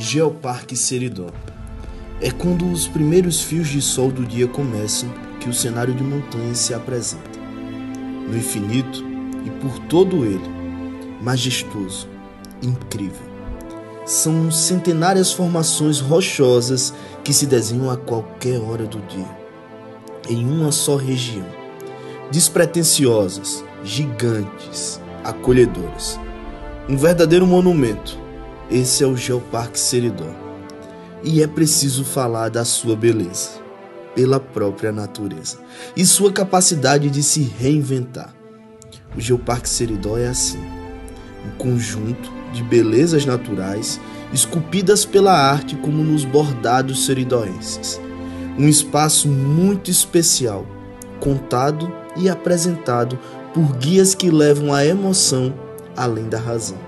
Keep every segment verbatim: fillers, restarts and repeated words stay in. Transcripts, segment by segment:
Geoparque Seridó. É quando os primeiros fios de sol do dia começam que o cenário de montanhas se apresenta. No infinito e por todo ele, majestoso, incrível. São centenárias formações rochosas que se desenham a qualquer hora do dia, em uma só região. Despretensiosas, gigantes, acolhedoras. Um verdadeiro monumento. Esse é o Geoparque Seridó. E é preciso falar da sua beleza, pela própria natureza, e sua capacidade de se reinventar. O Geoparque Seridó é assim, um conjunto de belezas naturais esculpidas pela arte como nos bordados seridóenses. Um espaço muito especial, contado e apresentado por guias que levam a emoção além da razão.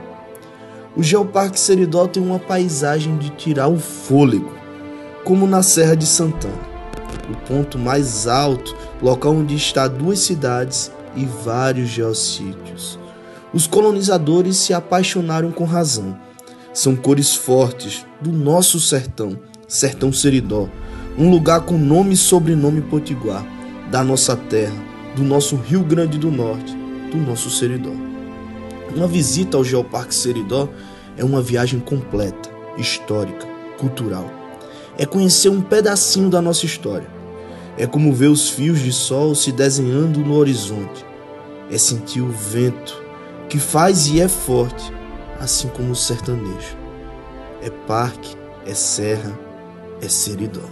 O Geoparque Seridó tem uma paisagem de tirar o fôlego, como na Serra de Santana, o ponto mais alto, local onde está duas cidades e vários geossítios. Os colonizadores se apaixonaram com razão. São cores fortes do nosso sertão, Sertão Seridó, um lugar com nome e sobrenome potiguar, da nossa terra, do nosso Rio Grande do Norte, do nosso Seridó. Uma visita ao Geoparque Seridó é uma viagem completa, histórica, cultural. É conhecer um pedacinho da nossa história. É como ver os fios de sol se desenhando no horizonte. É sentir o vento, que faz e é forte, assim como o sertanejo. É parque, é serra, é Seridó.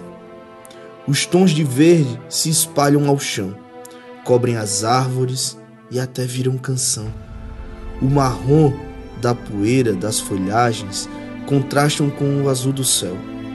Os tons de verde se espalham ao chão, cobrem as árvores e até viram canção. O marrom da poeira das folhagens contrastam com o azul do céu.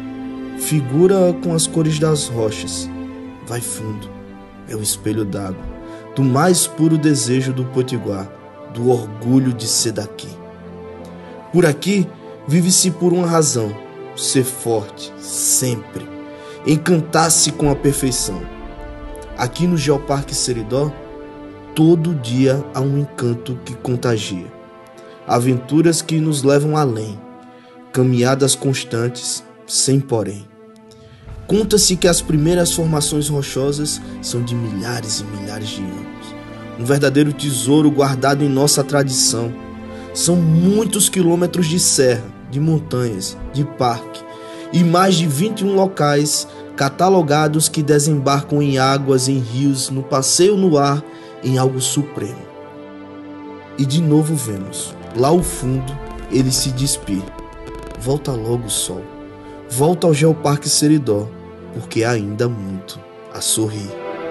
Figura com as cores das rochas. Vai fundo, é o espelho d'água, do mais puro desejo do potiguar, do orgulho de ser daqui. Por aqui vive-se por uma razão, ser forte, sempre, encantar-se com a perfeição. Aqui no Geoparque Seridó, todo dia há um encanto que contagia. Aventuras que nos levam além, caminhadas constantes, sem porém. Conta-se que as primeiras formações rochosas são de milhares e milhares de anos. Um verdadeiro tesouro guardado em nossa tradição. São muitos quilômetros de serra, de montanhas, de parque e mais de vinte e um locais catalogados que desembarcam em águas, em rios, no passeio no ar, em algo supremo. E de novo vemos, lá ao fundo, ele se despir. Volta logo o sol. Volta ao Geoparque Seridó, porque há ainda muito a sorrir.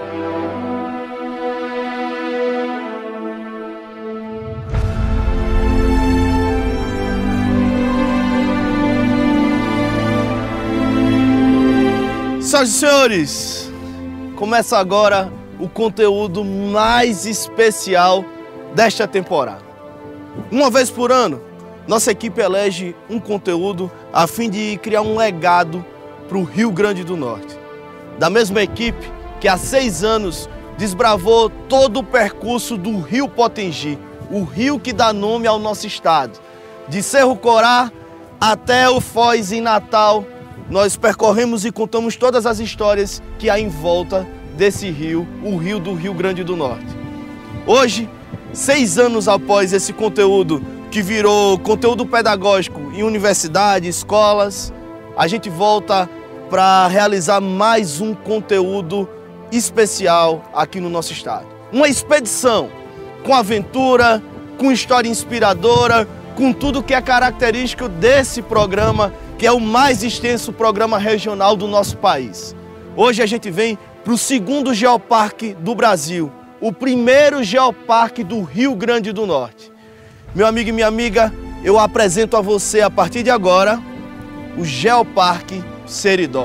Senhoras e senhores, começa agora o conteúdo mais especial desta temporada. Uma vez por ano, nossa equipe elege um conteúdo a fim de criar um legado para o Rio Grande do Norte. Da mesma equipe que há seis anos desbravou todo o percurso do Rio Potengi, o rio que dá nome ao nosso estado. De Cerro Corá até o Foz em Natal, nós percorremos e contamos todas as histórias que há em volta desse rio, o rio do Rio Grande do Norte. Hoje, seis anos após esse conteúdo que virou conteúdo pedagógico em universidades, escolas, a gente volta para realizar mais um conteúdo especial aqui no nosso estado. Uma expedição com aventura, com história inspiradora, com tudo que é característico desse programa, que é o mais extenso programa regional do nosso país. Hoje a gente vem para o segundo Geoparque do Brasil, o primeiro Geoparque do Rio Grande do Norte. Meu amigo e minha amiga, eu apresento a você, a partir de agora, o Geoparque Seridó.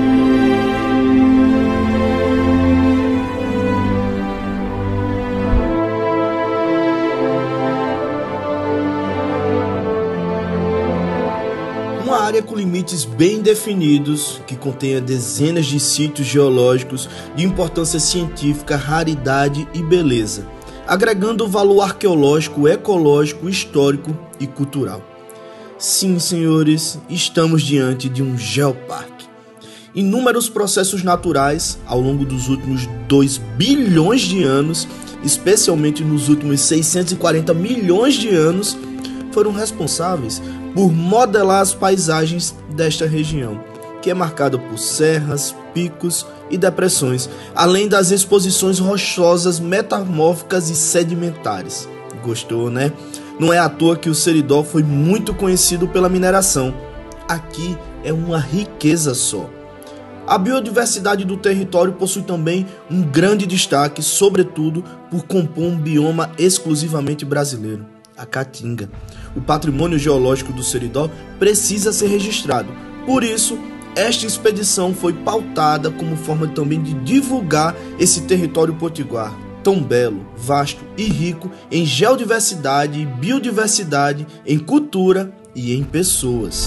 Uma área com limites bem definidos, que contenha dezenas de sítios geológicos de importância científica, raridade e beleza, agregando valor arqueológico, ecológico, histórico e cultural. Sim, senhores, estamos diante de um geoparque. Inúmeros processos naturais ao longo dos últimos dois bilhões de anos, especialmente nos últimos seiscentos e quarenta milhões de anos, foram responsáveis por modelar as paisagens desta região, que é marcada por serras, picos e depressões, além das exposições rochosas, metamórficas e sedimentares. Gostou, né? Não é à toa que o Seridó foi muito conhecido pela mineração. Aqui é uma riqueza só. A biodiversidade do território possui também um grande destaque, sobretudo por compor um bioma exclusivamente brasileiro, a Caatinga. O patrimônio geológico do Seridó precisa ser registrado. Por isso, esta expedição foi pautada como forma também de divulgar esse território potiguar, tão belo, vasto e rico em geodiversidade e biodiversidade, em cultura e em pessoas.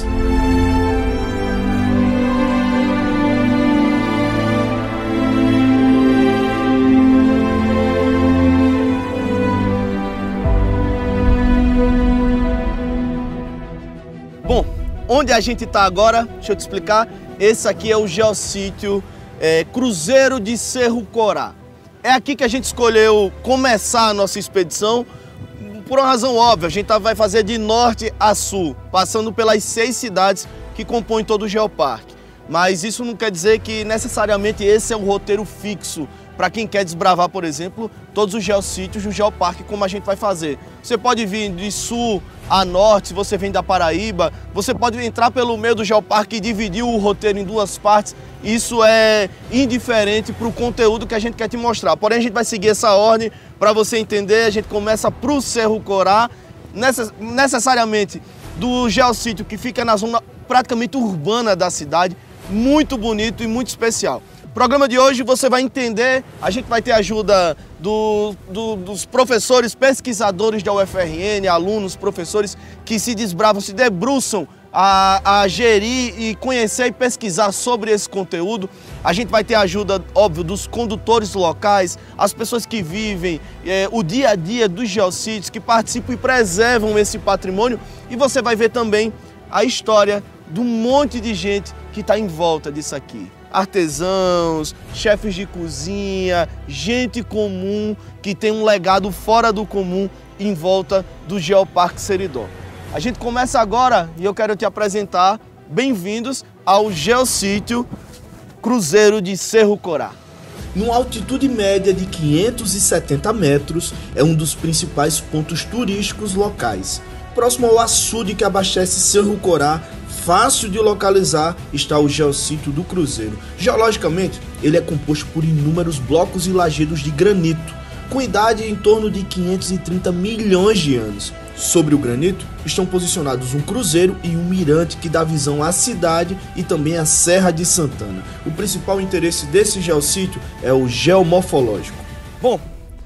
Bom, onde a gente está agora, deixa eu te explicar, esse aqui é o geossítio é, Cruzeiro de Cerro Corá. É aqui que a gente escolheu começar a nossa expedição, por uma razão óbvia. A gente vai fazer de norte a sul, passando pelas seis cidades que compõem todo o geoparque. Mas isso não quer dizer que necessariamente esse é um roteiro fixo para quem quer desbravar, por exemplo, todos os geossítios do geoparque, como a gente vai fazer. Você pode vir de sul a norte, se você vem da Paraíba, você pode entrar pelo meio do geoparque e dividir o roteiro em duas partes. Isso é indiferente para o conteúdo que a gente quer te mostrar. Porém, a gente vai seguir essa ordem para você entender. A gente começa para o Cerro Corá, necess necessariamente do geossítio que fica na zona praticamente urbana da cidade, muito bonito e muito especial. No programa de hoje você vai entender, a gente vai ter ajuda do, do, dos professores, pesquisadores da U F R N, alunos, professores que se desbravam, se debruçam a, a gerir e conhecer e pesquisar sobre esse conteúdo. A gente vai ter ajuda, óbvio, dos condutores locais, as pessoas que vivem é, o dia a dia dos geossítios, que participam e preservam esse patrimônio. E você vai ver também a história de um monte de gente que está em volta disso aqui. Artesãos, chefes de cozinha, gente comum que tem um legado fora do comum em volta do Geoparque Seridó. A gente começa agora e eu quero te apresentar, bem-vindos ao geossítio Cruzeiro de Cerro Corá. Numa altitude média de quinhentos e setenta metros, é um dos principais pontos turísticos locais. Próximo ao açude que abastece Cerro Corá, fácil de localizar, está o geossítio do Cruzeiro. Geologicamente, ele é composto por inúmeros blocos e lajedos de granito, com idade em torno de quinhentos e trinta milhões de anos. Sobre o granito estão posicionados um cruzeiro e um mirante que dá visão à cidade e também à Serra de Santana. O principal interesse desse geossítio é o geomorfológico. Bom,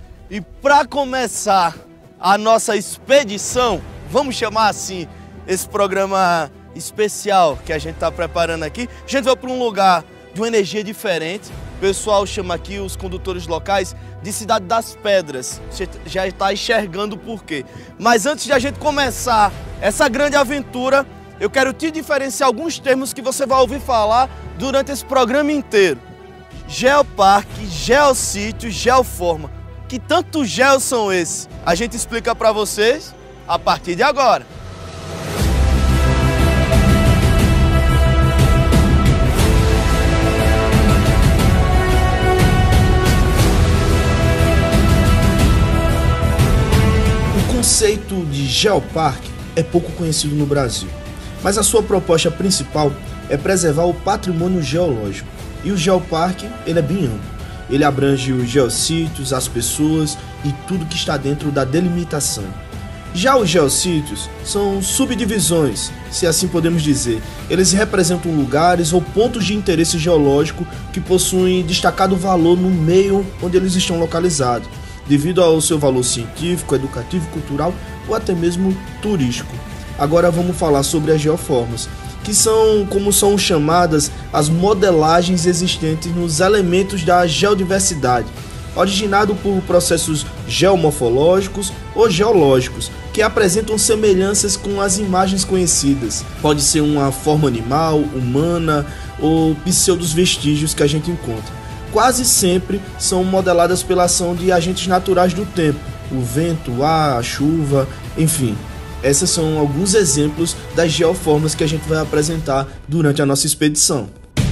e para começar a nossa expedição, vamos chamar assim esse programa especial que a gente está preparando aqui, a gente vai para um lugar de uma energia diferente. O pessoal chama aqui, os condutores locais, de Cidade das Pedras. Você já está enxergando o porquê. Mas antes de a gente começar essa grande aventura, eu quero te diferenciar alguns termos que você vai ouvir falar durante esse programa inteiro. Geoparque, geossítio, geoforma. Que tantos geos são esses? A gente explica para vocês a partir de agora. O conceito de geoparque é pouco conhecido no Brasil, mas a sua proposta principal é preservar o patrimônio geológico. E o geoparque, ele é bem amplo. Ele abrange os geossítios, as pessoas e tudo que está dentro da delimitação. Já os geossítios são subdivisões, se assim podemos dizer. Eles representam lugares ou pontos de interesse geológico que possuem destacado valor no meio onde eles estão localizados, devido ao seu valor científico, educativo, cultural ou até mesmo turístico. Agora vamos falar sobre as geoformas, que são, como são chamadas, as modelagens existentes nos elementos da geodiversidade. originado por processos geomorfológicos ou geológicos, que apresentam semelhanças com as imagens conhecidas. Pode ser uma forma animal, humana ou pseudos vestígios que a gente encontra. Quase sempre são modeladas pela ação de agentes naturais do tempo, o vento, o ar, a chuva, enfim. Esses são alguns exemplos das geoformas que a gente vai apresentar durante a nossa expedição.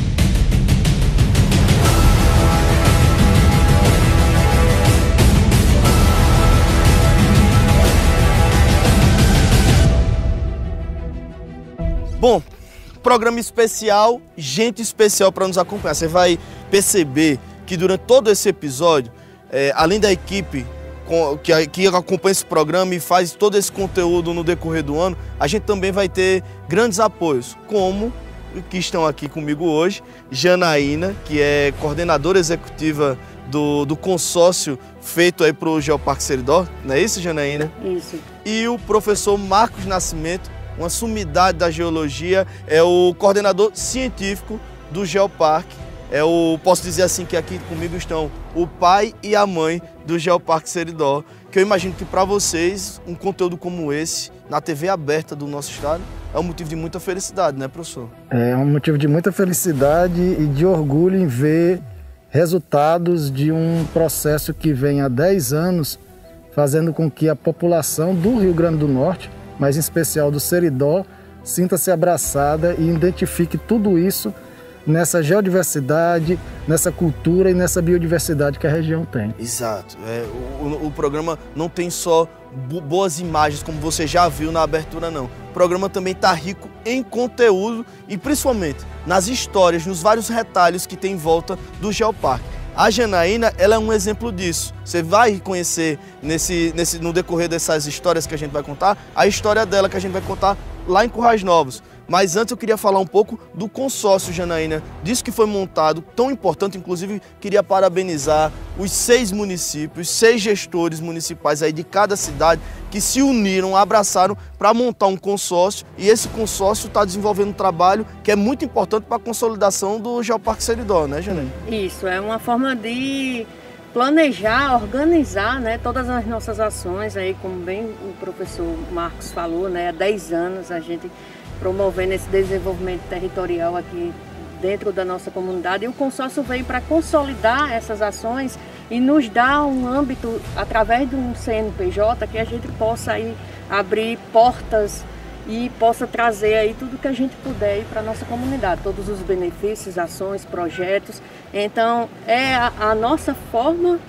Bom, programa especial, gente especial para nos acompanhar. Você vai perceber que durante todo esse episódio, é, além da equipe com, que, que acompanha esse programa e faz todo esse conteúdo no decorrer do ano, a gente também vai ter grandes apoios, como que estão aqui comigo hoje, Janaína, que é coordenadora executiva do, do consórcio feito aí para o Geoparque Seridó, não é isso, Janaína? Isso. E o professor Marcos Nascimento, uma sumidade da geologia, é o coordenador científico do Geoparque. É o, posso dizer assim que aqui comigo estão o pai e a mãe do Geoparque Seridó, que eu imagino que para vocês um conteúdo como esse, na T V aberta do nosso estado, é um motivo de muita felicidade, né, professor? É um motivo de muita felicidade e de orgulho em ver resultados de um processo que vem há dez anos, fazendo com que a população do Rio Grande do Norte, mas em especial do Seridó, sinta-se abraçada e identifique tudo isso nessa geodiversidade, nessa cultura e nessa biodiversidade que a região tem. Exato. É, o, o programa não tem só boas imagens, como você já viu na abertura, não. O programa também está rico em conteúdo e principalmente nas histórias, nos vários retalhos que tem em volta do Geoparque. A Janaína, ela é um exemplo disso. Você vai conhecer nesse, nesse, no decorrer dessas histórias que a gente vai contar, a história dela que a gente vai contar lá em Currais Novos. Mas antes eu queria falar um pouco do consórcio, Janaína, disso que foi montado, tão importante, inclusive queria parabenizar os seis municípios, seis gestores municipais aí de cada cidade que se uniram, abraçaram para montar um consórcio, e esse consórcio está desenvolvendo um trabalho que é muito importante para a consolidação do Geoparque Seridó, né, Janaína? Isso, é uma forma de planejar, organizar, né, todas as nossas ações aí, como bem o professor Marcos falou, né, há dez anos a gente promovendo esse desenvolvimento territorial aqui dentro da nossa comunidade, e o consórcio veio para consolidar essas ações e nos dar um âmbito, através de um C N P J, que a gente possa aí abrir portas e possa trazer aí tudo que a gente puder para a nossa comunidade, todos os benefícios, ações, projetos. Então é a, a nossa forma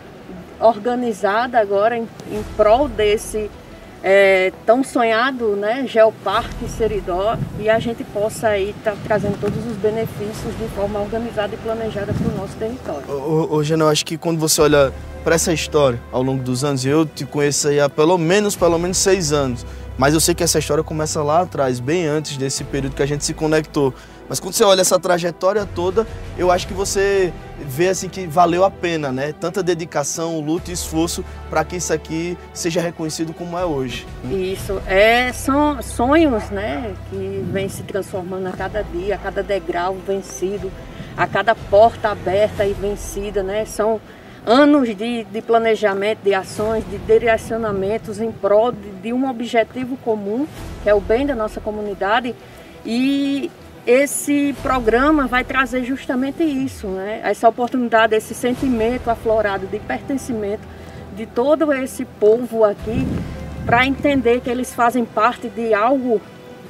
organizada agora em, em prol desse É, tão sonhado, né, Geoparque Seridó, e a gente possa aí estar tá trazendo todos os benefícios de forma organizada e planejada para o nosso território. Ô, ô, Gena, eu acho que quando você olha para essa história ao longo dos anos, eu te conheço aí há pelo menos, pelo menos seis anos, mas eu sei que essa história começa lá atrás, bem antes desse período que a gente se conectou. Mas quando você olha essa trajetória toda, eu acho que você vê assim que valeu a pena, né? Tanta dedicação, luta e esforço para que isso aqui seja reconhecido como é hoje. Isso, é, são sonhos, né, que vem se transformando a cada dia, a cada degrau vencido, a cada porta aberta e vencida, né? São anos de, de planejamento, de ações, de direcionamentos em prol de, de um objetivo comum, que é o bem da nossa comunidade, e esse programa vai trazer justamente isso, né? Essa oportunidade, esse sentimento aflorado de pertencimento de todo esse povo aqui, para entender que eles fazem parte de algo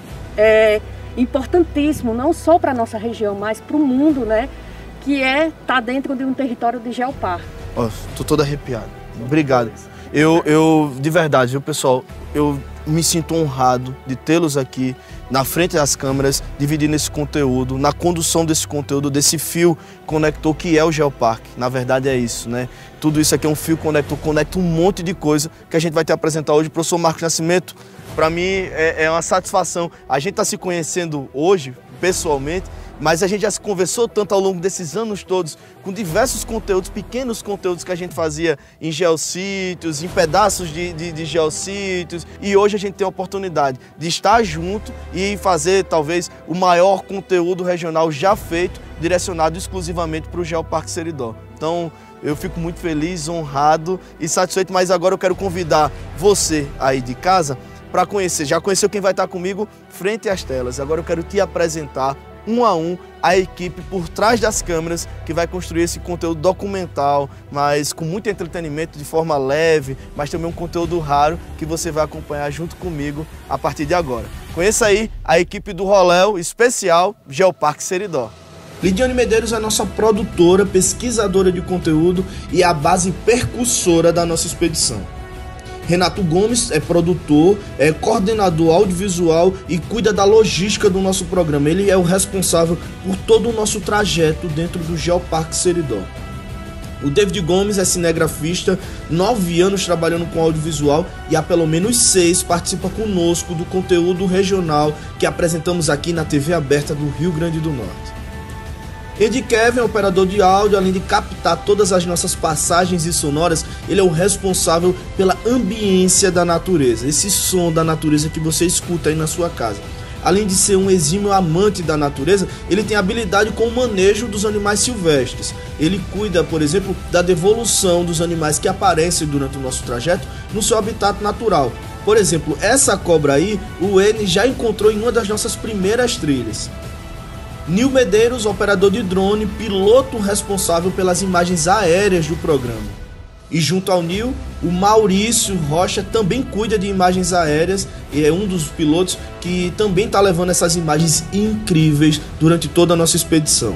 é, importantíssimo, não só para a nossa região, mas para o mundo, né? Que é estar tá dentro de um território de Geoparque. Ó, tô todo arrepiado. Obrigado. Eu, eu, de verdade, viu, pessoal, eu me sinto honrado de tê-los aqui na frente das câmeras, dividindo esse conteúdo, na condução desse conteúdo, desse fio conector que é o Geoparque. Na verdade é isso, né? Tudo isso aqui é um fio conector, conecta um monte de coisa que a gente vai te apresentar hoje. Professor Marcos Nascimento, para mim é, é uma satisfação. A gente está se conhecendo hoje, pessoalmente, mas a gente já se conversou tanto ao longo desses anos todos, com diversos conteúdos, pequenos conteúdos que a gente fazia em geossítios, em pedaços de, de, de geossítios, e hoje a gente tem a oportunidade de estar junto e fazer talvez o maior conteúdo regional já feito, direcionado exclusivamente para o Geoparque Seridó. Então, eu fico muito feliz, honrado e satisfeito, mas agora eu quero convidar você aí de casa para conhecer. Já conheceu quem vai estar comigo frente às telas. Agora eu quero te apresentar um a um a equipe por trás das câmeras que vai construir esse conteúdo documental, mas com muito entretenimento, de forma leve, mas também um conteúdo raro que você vai acompanhar junto comigo a partir de agora. Conheça aí a equipe do Roléo Especial Geoparque Seridó. Lidiane Medeiros é nossa produtora, pesquisadora de conteúdo e a base percussora da nossa expedição. Renato Gomes é produtor, é coordenador audiovisual e cuida da logística do nosso programa. Ele é o responsável por todo o nosso trajeto dentro do Geoparque Seridó. O David Gomes é cinegrafista, nove anos trabalhando com audiovisual e há pelo menos seis participa conosco do conteúdo regional que apresentamos aqui na T V aberta do Rio Grande do Norte. Ed Kevin é operador de áudio, além de captar todas as nossas passagens e sonoras, ele é o responsável pela ambiência da natureza, esse som da natureza que você escuta aí na sua casa. Além de ser um exímio amante da natureza, ele tem habilidade com o manejo dos animais silvestres. Ele cuida, por exemplo, da devolução dos animais que aparecem durante o nosso trajeto no seu habitat natural. Por exemplo, essa cobra aí, o N já encontrou em uma das nossas primeiras trilhas. Nil Medeiros, operador de drone, piloto responsável pelas imagens aéreas do programa. E junto ao Nil, o Maurício Rocha também cuida de imagens aéreas e é um dos pilotos que também está levando essas imagens incríveis durante toda a nossa expedição.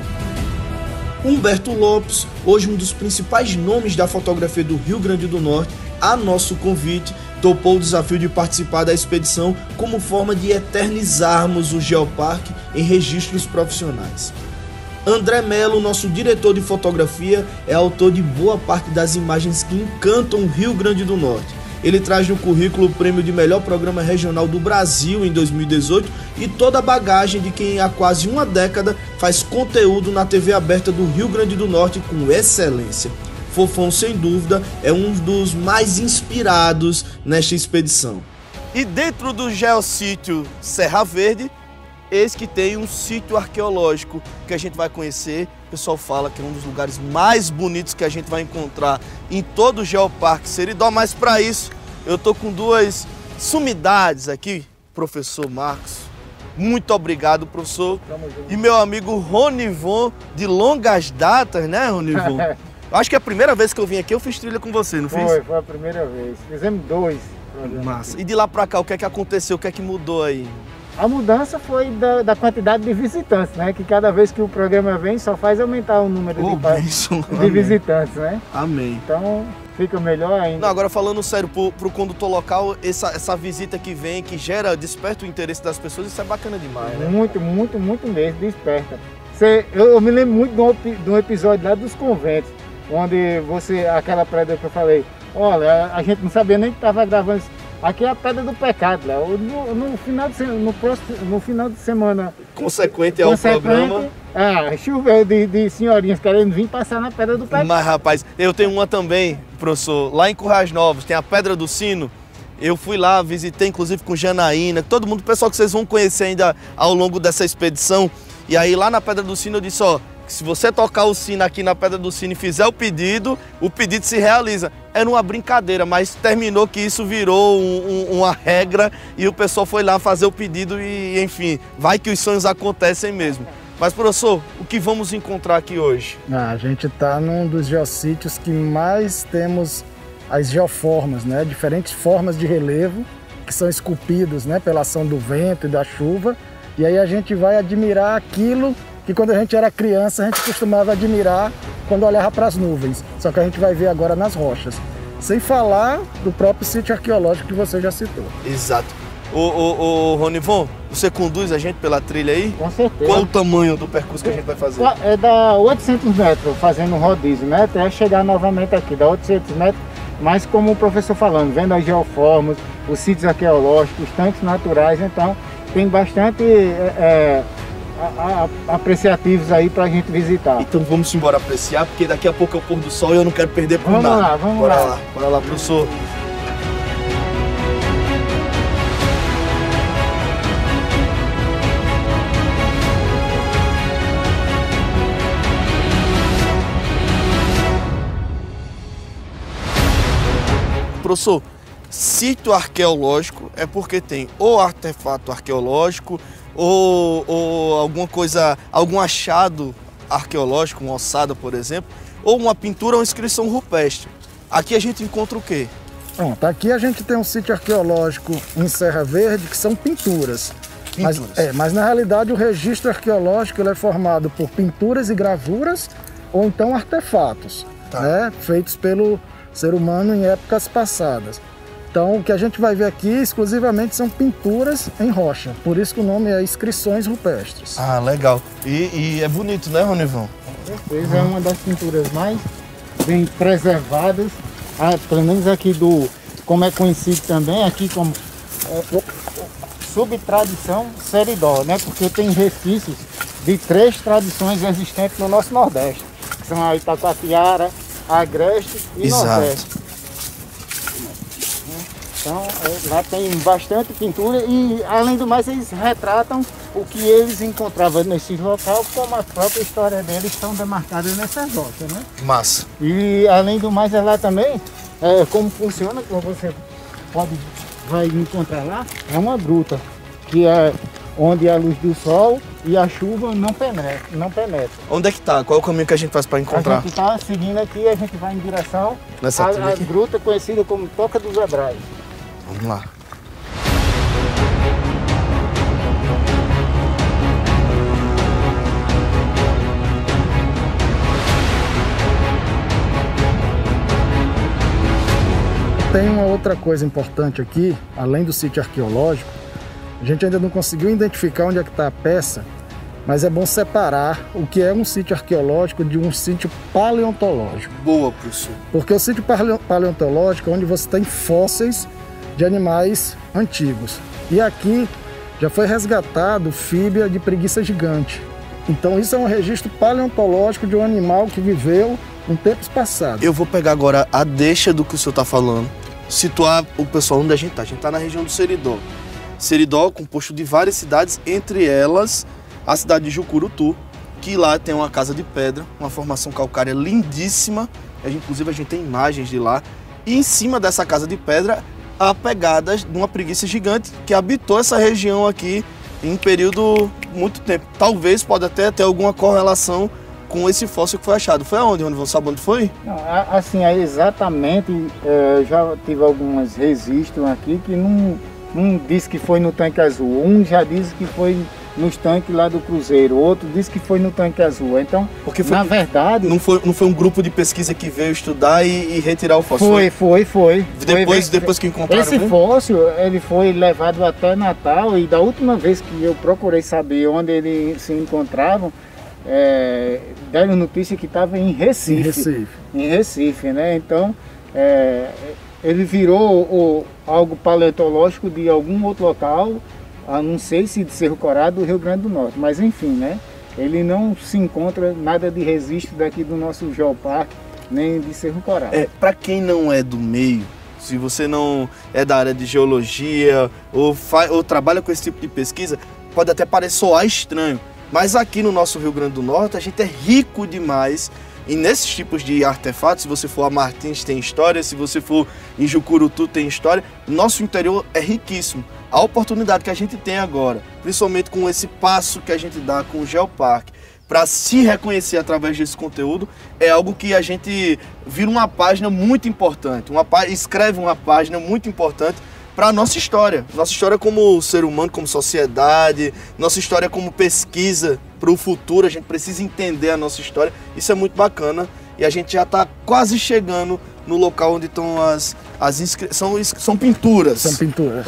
Humberto Lopes, hoje um dos principais nomes da fotografia do Rio Grande do Norte, a nosso convite, topou o desafio de participar da expedição como forma de eternizarmos o Geoparque em registros profissionais. André Melo, nosso diretor de fotografia, é autor de boa parte das imagens que encantam o Rio Grande do Norte. Ele traz no currículo o prêmio de melhor programa regional do Brasil em dois mil e dezoito e toda a bagagem de quem há quase uma década faz conteúdo na T V aberta do Rio Grande do Norte com excelência. Fofão, sem dúvida, é um dos mais inspirados nesta expedição. E dentro do geossítio Serra Verde, eis que tem um sítio arqueológico que a gente vai conhecer. O pessoal fala que é um dos lugares mais bonitos que a gente vai encontrar em todo o Geoparque Seridó, mas para isso eu tô com duas sumidades aqui, professor Marcos. Muito obrigado, professor. E meu amigo Ronivon, de longas datas, né, Ronivon? Acho que é a primeira vez que eu vim aqui eu fiz trilha com você, não fiz? Foi, foi a primeira vez. Fizemos dois programas. Massa. E de lá pra cá, o que é que aconteceu? O que é que mudou aí? A mudança foi da, da quantidade de visitantes, né? Que cada vez que o programa vem só faz aumentar o número oh, de, bênção, de visitantes, né? Amém. Então fica melhor ainda. Não, agora falando sério, pro, pro condutor local, essa, essa visita que vem, que gera, desperta o interesse das pessoas, isso é bacana demais, né? Muito, muito, muito mesmo, desperta. Você, eu, eu me lembro muito de um, de um episódio lá dos conventos, onde você, aquela pedra que eu falei, olha, a gente não sabia nem que estava gravando isso. Aqui é a pedra do pecado, lá. No, no, final de, no, próximo, no final de semana consequente ao programa, ah, choveu de, de senhorinhas querendo vir passar na pedra do pecado. Mas rapaz, eu tenho uma também, professor, lá em Currais Novos, tem a Pedra do Sino. Eu fui lá, visitei inclusive com Janaína, todo mundo, pessoal que vocês vão conhecer ainda ao longo dessa expedição. E aí lá na Pedra do Sino eu disse, ó, se você tocar o sino aqui na Pedra do Sino e fizer o pedido, o pedido se realiza. Era uma brincadeira, mas terminou que isso virou um, um, uma regra e o pessoal foi lá fazer o pedido e, enfim, vai que os sonhos acontecem mesmo. Mas, professor, o que vamos encontrar aqui hoje? Ah, a gente está num dos geossítios que mais temos as geoformas, né? Diferentes formas de relevo que são esculpidos, né? Pela ação do vento e da chuva. E aí a gente vai admirar aquilo que quando a gente era criança a gente costumava admirar quando olhava para as nuvens, só que a gente vai ver agora nas rochas. Sem falar do próprio sítio arqueológico que você já citou. Exato. Ô, ô, ô Ronivon, você conduz a gente pela trilha aí? Com certeza. Qual o tamanho do percurso que a gente vai fazer? É da oitocentos metros, fazendo um rodízio, né? Até chegar novamente aqui, dá oitocentos metros. Mas como o professor falando, vendo as geoformas, os sítios arqueológicos, os tanques naturais, então tem bastante é, a, a, apreciativos aí pra gente visitar. Então vamos embora apreciar, porque daqui a pouco é o pôr do sol e eu não quero perder por vamos nada. Lá, vamos bora lá, lá. Bora lá, professor. Professor, sítio arqueológico é porque tem ou artefato arqueológico ou, ou alguma coisa, algum achado arqueológico, uma ossada, por exemplo, ou uma pintura ou uma inscrição rupestre. Aqui a gente encontra o quê? Pronto, aqui a gente tem um sítio arqueológico em Serra Verde que são pinturas. Pinturas. Mas, é, mas na realidade o registro arqueológico ele é formado por pinturas e gravuras ou então artefatos, tá, né, feitos pelo ser humano em épocas passadas. Então o que a gente vai ver aqui exclusivamente são pinturas em rocha, por isso que o nome é inscrições rupestres. Ah, legal. E, e é bonito, né, Ronivão? Com certeza, é uma das pinturas mais bem preservadas, ah, pelo menos aqui do, como é conhecido também, aqui como é, o, o, subtradição Seridó, né? Porque tem resquícios de três tradições existentes no nosso Nordeste, que são a Itacoatiara, a Agreste e Exato. Nordeste. Então é, lá tem bastante pintura e além do mais eles retratam o que eles encontravam nesse local, como a própria história deles estão demarcadas nessas rochas, né? Massa. E além do mais é lá também, é, como funciona, como você pode vai encontrar lá, é uma gruta, que é onde a luz do sol e a chuva não penetra, não penetra. Onde é que tá? Qual é o caminho que a gente faz para encontrar? A gente está seguindo aqui, a gente vai em direção Nessa à, trilha à aqui? gruta conhecida como Toca dos Hebrais. Vamos lá. Tem uma outra coisa importante aqui, além do sítio arqueológico, a gente ainda não conseguiu identificar onde é que está a peça, mas é bom separar o que é um sítio arqueológico de um sítio paleontológico. Boa, professor. Porque o sítio paleontológico é onde você tem fósseis de animais antigos. E aqui já foi resgatado fíbia de preguiça gigante. Então isso é um registro paleontológico de um animal que viveu em tempos passados. Eu vou pegar agora a deixa do que o senhor está falando, situar o pessoal onde a gente está. A gente está na região do Seridó. Seridó composto de várias cidades, entre elas a cidade de Jucurutu, que lá tem uma casa de pedra, uma formação calcária lindíssima. A gente, inclusive a gente tem imagens de lá. E em cima dessa casa de pedra há pegadas de uma preguiça gigante que habitou essa região aqui em um período muito tempo. Talvez pode até ter alguma correlação com esse fóssil que foi achado. Foi aonde? Onde você sabe onde foi? Não, assim, é exatamente, é, já tive alguns registros aqui que não, não diz que foi no Tanque Azul. Um já diz que foi nos tanques lá do Cruzeiro, outro disse que foi no Tanque Azul. Então, porque foi, na verdade... Não foi, não foi um grupo de pesquisa que veio estudar e, e retirar o fóssil? Foi, foi, foi. Depois, foi, depois que encontraram... Esse viu? fóssil, ele foi levado até Natal e da última vez que eu procurei saber onde ele se encontravam, é, deram notícia que estava em Recife. Em Recife. Em Recife, né? Então, é, ele virou o, algo paleontológico de algum outro local, a não sei se de Cerro Corado do Rio Grande do Norte, mas enfim, né? Ele não se encontra nada de registro daqui do nosso geoparque, nem de Cerro Corado. É, para quem não é do meio, se você não é da área de geologia ou, fa ou trabalha com esse tipo de pesquisa, pode até parecer soar estranho, mas aqui no nosso Rio Grande do Norte a gente é rico demais e nesses tipos de artefatos. Se você for a Martins tem história, se você for em Jucurutu tem história. Nosso interior é riquíssimo. A oportunidade que a gente tem agora, principalmente com esse passo que a gente dá com o Geoparque, para se reconhecer através desse conteúdo, é algo que a gente vira uma página muito importante, uma, escreve uma página muito importante para a nossa história. Nossa história como ser humano, como sociedade, nossa história como pesquisa para o futuro. A gente precisa entender a nossa história. Isso é muito bacana e a gente já está quase chegando no local onde estão as, as inscrições. São, são pinturas. São pinturas.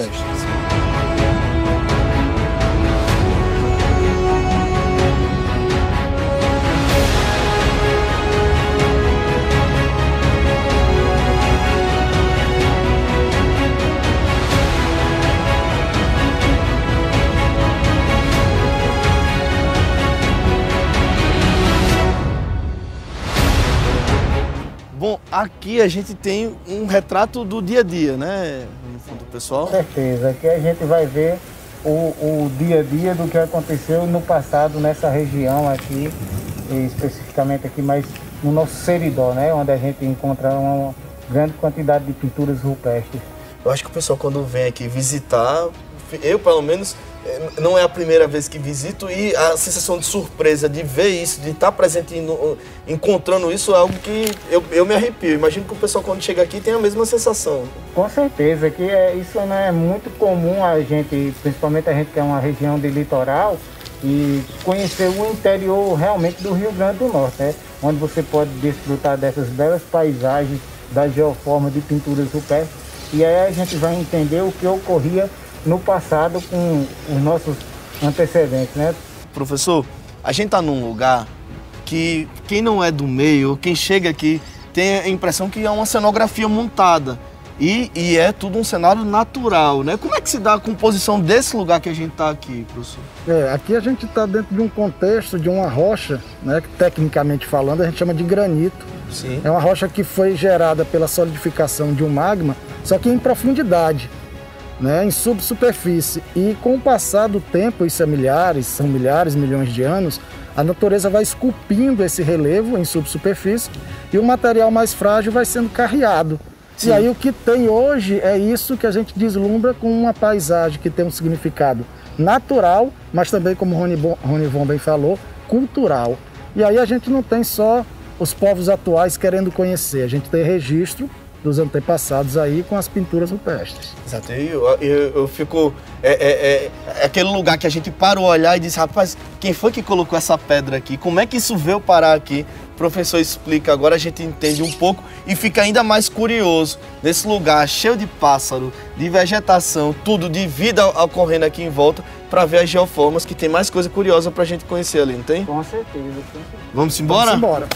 Bom, aqui a gente tem um retrato do dia a dia, né, no fundo, pessoal? Com certeza, aqui a gente vai ver o, o dia a dia do que aconteceu no passado nessa região aqui, especificamente aqui, mas no nosso Seridó, né, onde a gente encontra uma grande quantidade de pinturas rupestres. Eu acho que o pessoal, quando vem aqui visitar, eu pelo menos, não é a primeira vez que visito, e a sensação de surpresa de ver isso, de estar presente no, encontrando isso, é algo que eu, eu me arrepio. Imagino que o pessoal, quando chega aqui, tem a mesma sensação. Com certeza, que é, isso não é muito comum a gente, principalmente a gente que é uma região de litoral, e conhecer o interior realmente do Rio Grande do Norte, né? Onde você pode desfrutar dessas belas paisagens, da geoforma de pinturas rupestres, e aí a gente vai entender o que ocorria no passado com os nossos antecedentes, né? Professor, a gente está num lugar que quem não é do meio, quem chega aqui, tem a impressão que é uma cenografia montada. E, e é tudo um cenário natural, né? Como é que se dá a composição desse lugar que a gente está aqui, professor? É, aqui a gente está dentro de um contexto de uma rocha, né, que tecnicamente falando a gente chama de granito. Sim. É uma rocha que foi gerada pela solidificação de um magma, só que em profundidade, né, em subsuperfície. E com o passar do tempo, isso é milhares, são milhares, milhões de anos, a natureza vai esculpindo esse relevo em subsuperfície e o material mais frágil vai sendo carreado. Sim. E aí o que tem hoje é isso que a gente deslumbra com uma paisagem que tem um significado natural, mas também, como o Ronivon bem falou, cultural. E aí a gente não tem só os povos atuais querendo conhecer, a gente tem registro dos antepassados aí com as pinturas rupestres. Exato, eu, eu, eu fico... É, é, é aquele lugar que a gente para o olhar e diz, rapaz, quem foi que colocou essa pedra aqui? Como é que isso veio parar aqui? O professor explica, agora a gente entende um pouco e fica ainda mais curioso nesse lugar cheio de pássaro, de vegetação, tudo, de vida ocorrendo aqui em volta, para ver as geoformas, que tem mais coisa curiosa para a gente conhecer ali, não tem? Com certeza, com certeza. Vamos embora? Vamos embora.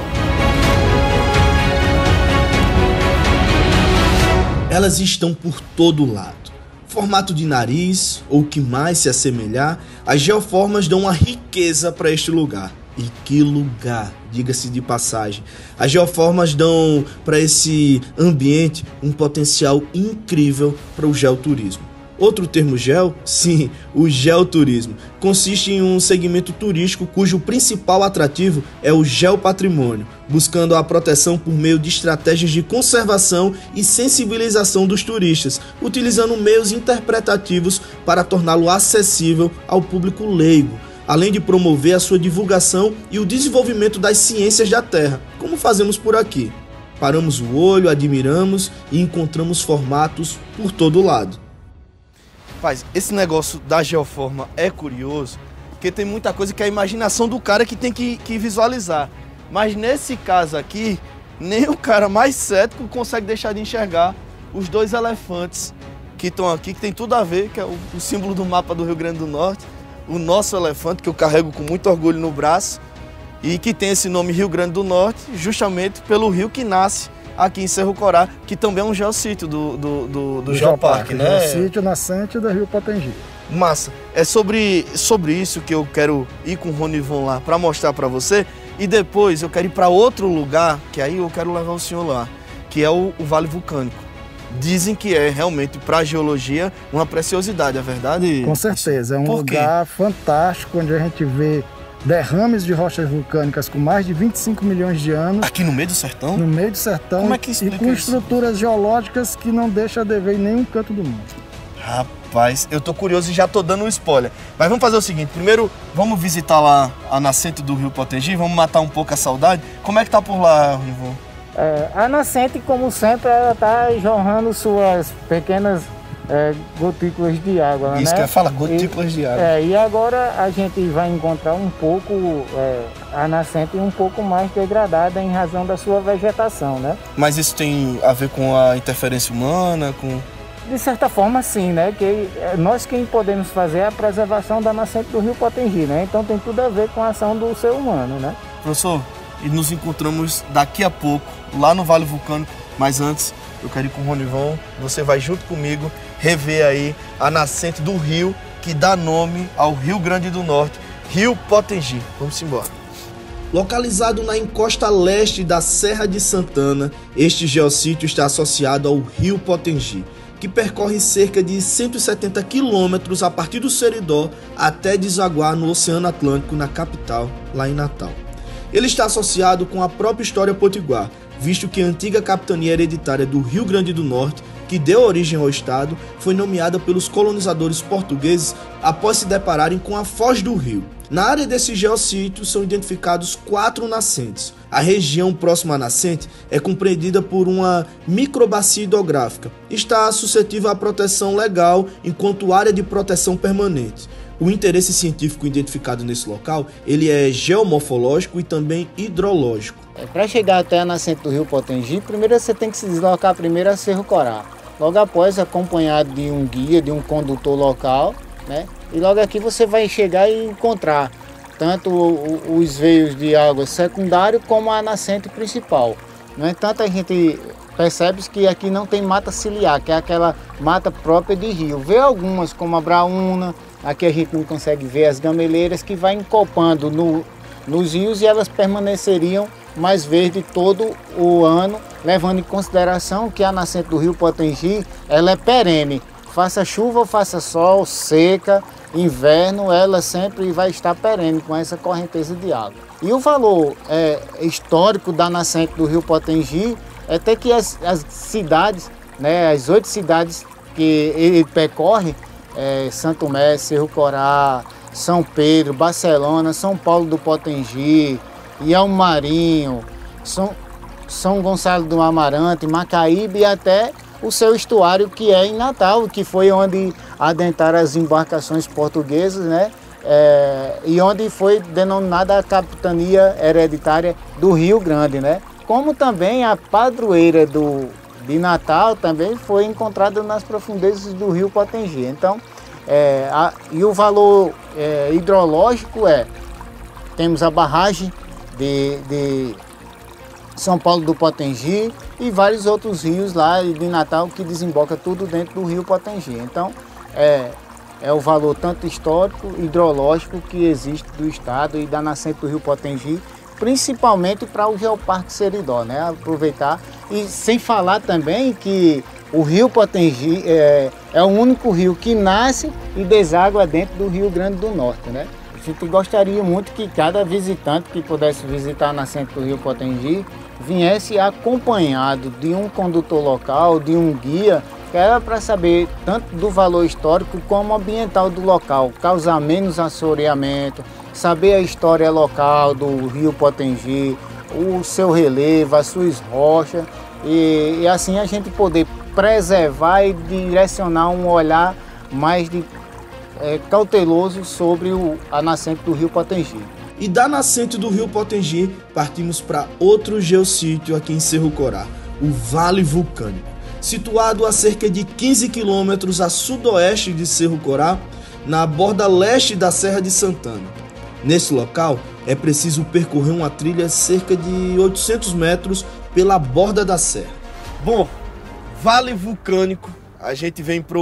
Elas estão por todo lado. Formato de nariz, ou o que mais se assemelhar, as geoformas dão uma riqueza para este lugar. E que lugar, diga-se de passagem. As geoformas dão para esse ambiente um potencial incrível para o geoturismo. Outro termo geo? Sim, o geoturismo. Consiste em um segmento turístico cujo principal atrativo é o geopatrimônio, buscando a proteção por meio de estratégias de conservação e sensibilização dos turistas, utilizando meios interpretativos para torná-lo acessível ao público leigo, além de promover a sua divulgação e o desenvolvimento das ciências da Terra, como fazemos por aqui. Paramos o olho, admiramos e encontramos formatos por todo lado. Rapaz, esse negócio da geoforma é curioso, porque tem muita coisa que é a imaginação do cara que tem que, que visualizar. Mas nesse caso aqui, nem o cara mais cético consegue deixar de enxergar os dois elefantes que estão aqui, que tem tudo a ver, que é o, o símbolo do mapa do Rio Grande do Norte, o nosso elefante, que eu carrego com muito orgulho no braço, e que tem esse nome Rio Grande do Norte, justamente pelo rio que nasce aqui em Cerro Corá, que também é um geossítio do, do, do, do Geoparque, né? Geossítio nascente do Rio Potengi. Massa. É sobre, sobre isso que eu quero ir com o Ronivon lá para mostrar para você, e depois eu quero ir para outro lugar, que aí eu quero levar o senhor lá, que é o, o Vale Vulcânico. Dizem que é realmente para a geologia uma preciosidade, é verdade? Com certeza, é um lugar fantástico onde a gente vê derrames de rochas vulcânicas com mais de vinte e cinco milhões de anos. Aqui no meio do sertão? No meio do sertão. Como é que explica e com isso? Estruturas geológicas que não deixam a dever em nenhum canto do mundo. Rapaz, eu tô curioso e já tô dando um spoiler. Mas vamos fazer o seguinte, primeiro vamos visitar lá a nascente do Rio Potengi, vamos matar um pouco a saudade. Como é que tá por lá, Ronivon? É, a nascente, como sempre, ela está jorrando suas pequenas é, gotículas de água. Isso né? que eu ia falar, gotículas e, de água. É, e agora a gente vai encontrar um pouco é, a nascente um pouco mais degradada em razão da sua vegetação, né? Mas isso tem a ver com a interferência humana, com... De certa forma, sim, né? Que nós quem podemos fazer é a preservação da nascente do Rio Potengi, né? Então tem tudo a ver com a ação do ser humano, né? Professor, e nos encontramos daqui a pouco, lá no Vale Vulcânico, mas antes eu quero ir com o Ronivon, você vai junto comigo rever aí a nascente do rio que dá nome ao Rio Grande do Norte, Rio Potengi. Vamos embora. Localizado na encosta leste da Serra de Santana, este geossítio está associado ao rio Potengi, que percorre cerca de cento e setenta quilômetros a partir do Seridó até desaguar no Oceano Atlântico, na capital, lá em Natal. Ele está associado com a própria história potiguar, visto que a antiga capitania hereditária do Rio Grande do Norte, que deu origem ao estado, foi nomeada pelos colonizadores portugueses após se depararem com a foz do rio. Na área desse geossítio são identificados quatro nascentes. A região próxima à nascente é compreendida por uma microbacia hidrográfica. Está suscetível à proteção legal enquanto área de proteção permanente. O interesse científico identificado nesse local, ele é geomorfológico e também hidrológico. Para chegar até a nascente do rio Potengi, primeiro você tem que se deslocar primeiro a Cerro Corá. Logo após, acompanhado de um guia, de um condutor local, né? E logo aqui você vai chegar e encontrar tanto os veios de água secundário como a nascente principal. No entanto, a gente percebe que aqui não tem mata ciliar, que é aquela mata própria de rio. Vê algumas como a braúna, aqui a gente não consegue ver as gameleiras que vai encopando no, nos rios e elas permaneceriam mais verde todo o ano, levando em consideração que a nascente do rio Potengi ela é perene. Faça chuva ou faça sol, seca, inverno, ela sempre vai estar perene com essa correnteza de água. E o valor é, histórico da nascente do rio Potengi é até que as, as cidades, né, as oito cidades que ele percorre, é, Santo Tomé, Cerro Corá, São Pedro, Barcelona, São Paulo do Potengi, Ialmarinho, São, São Gonçalo do Amarante, Macaíbe e até o seu estuário, que é em Natal, que foi onde adentraram as embarcações portuguesas, né? É, e onde foi denominada a capitania hereditária do Rio Grande, né? Como também a padroeira do, de Natal também foi encontrada nas profundezas do rio Potengi. Então, é, a, e o valor é, hidrológico é, temos a barragem de, de São Paulo do Potengi e vários outros rios lá de Natal que desemboca tudo dentro do rio Potengi. Então, é, é o valor tanto histórico, hidrológico que existe do estado e da nascente do rio Potengi, principalmente para o Geoparque Seridó, né? Aproveitar e sem falar também que o rio Potengi é, é o único rio que nasce e deságua dentro do Rio Grande do Norte, né? A gente gostaria muito que cada visitante que pudesse visitar a nascente do rio Potengi viesse acompanhado de um condutor local, de um guia, que era para saber tanto do valor histórico como ambiental do local, causar menos assoreamento, saber a história local do rio Potengi, o seu relevo, as suas rochas, e, e assim a gente poder preservar e direcionar um olhar mais de, é, cauteloso sobre o, a nascente do rio Potengi. E da nascente do rio Potengi, partimos para outro geossítio aqui em Cerro Corá, o Vale Vulcânico. Situado a cerca de quinze quilômetros a sudoeste de Cerro Corá, na borda leste da Serra de Santana. Nesse local, é preciso percorrer uma trilha cerca de oitocentos metros pela borda da serra. Bom, Vale Vulcânico, a gente vem para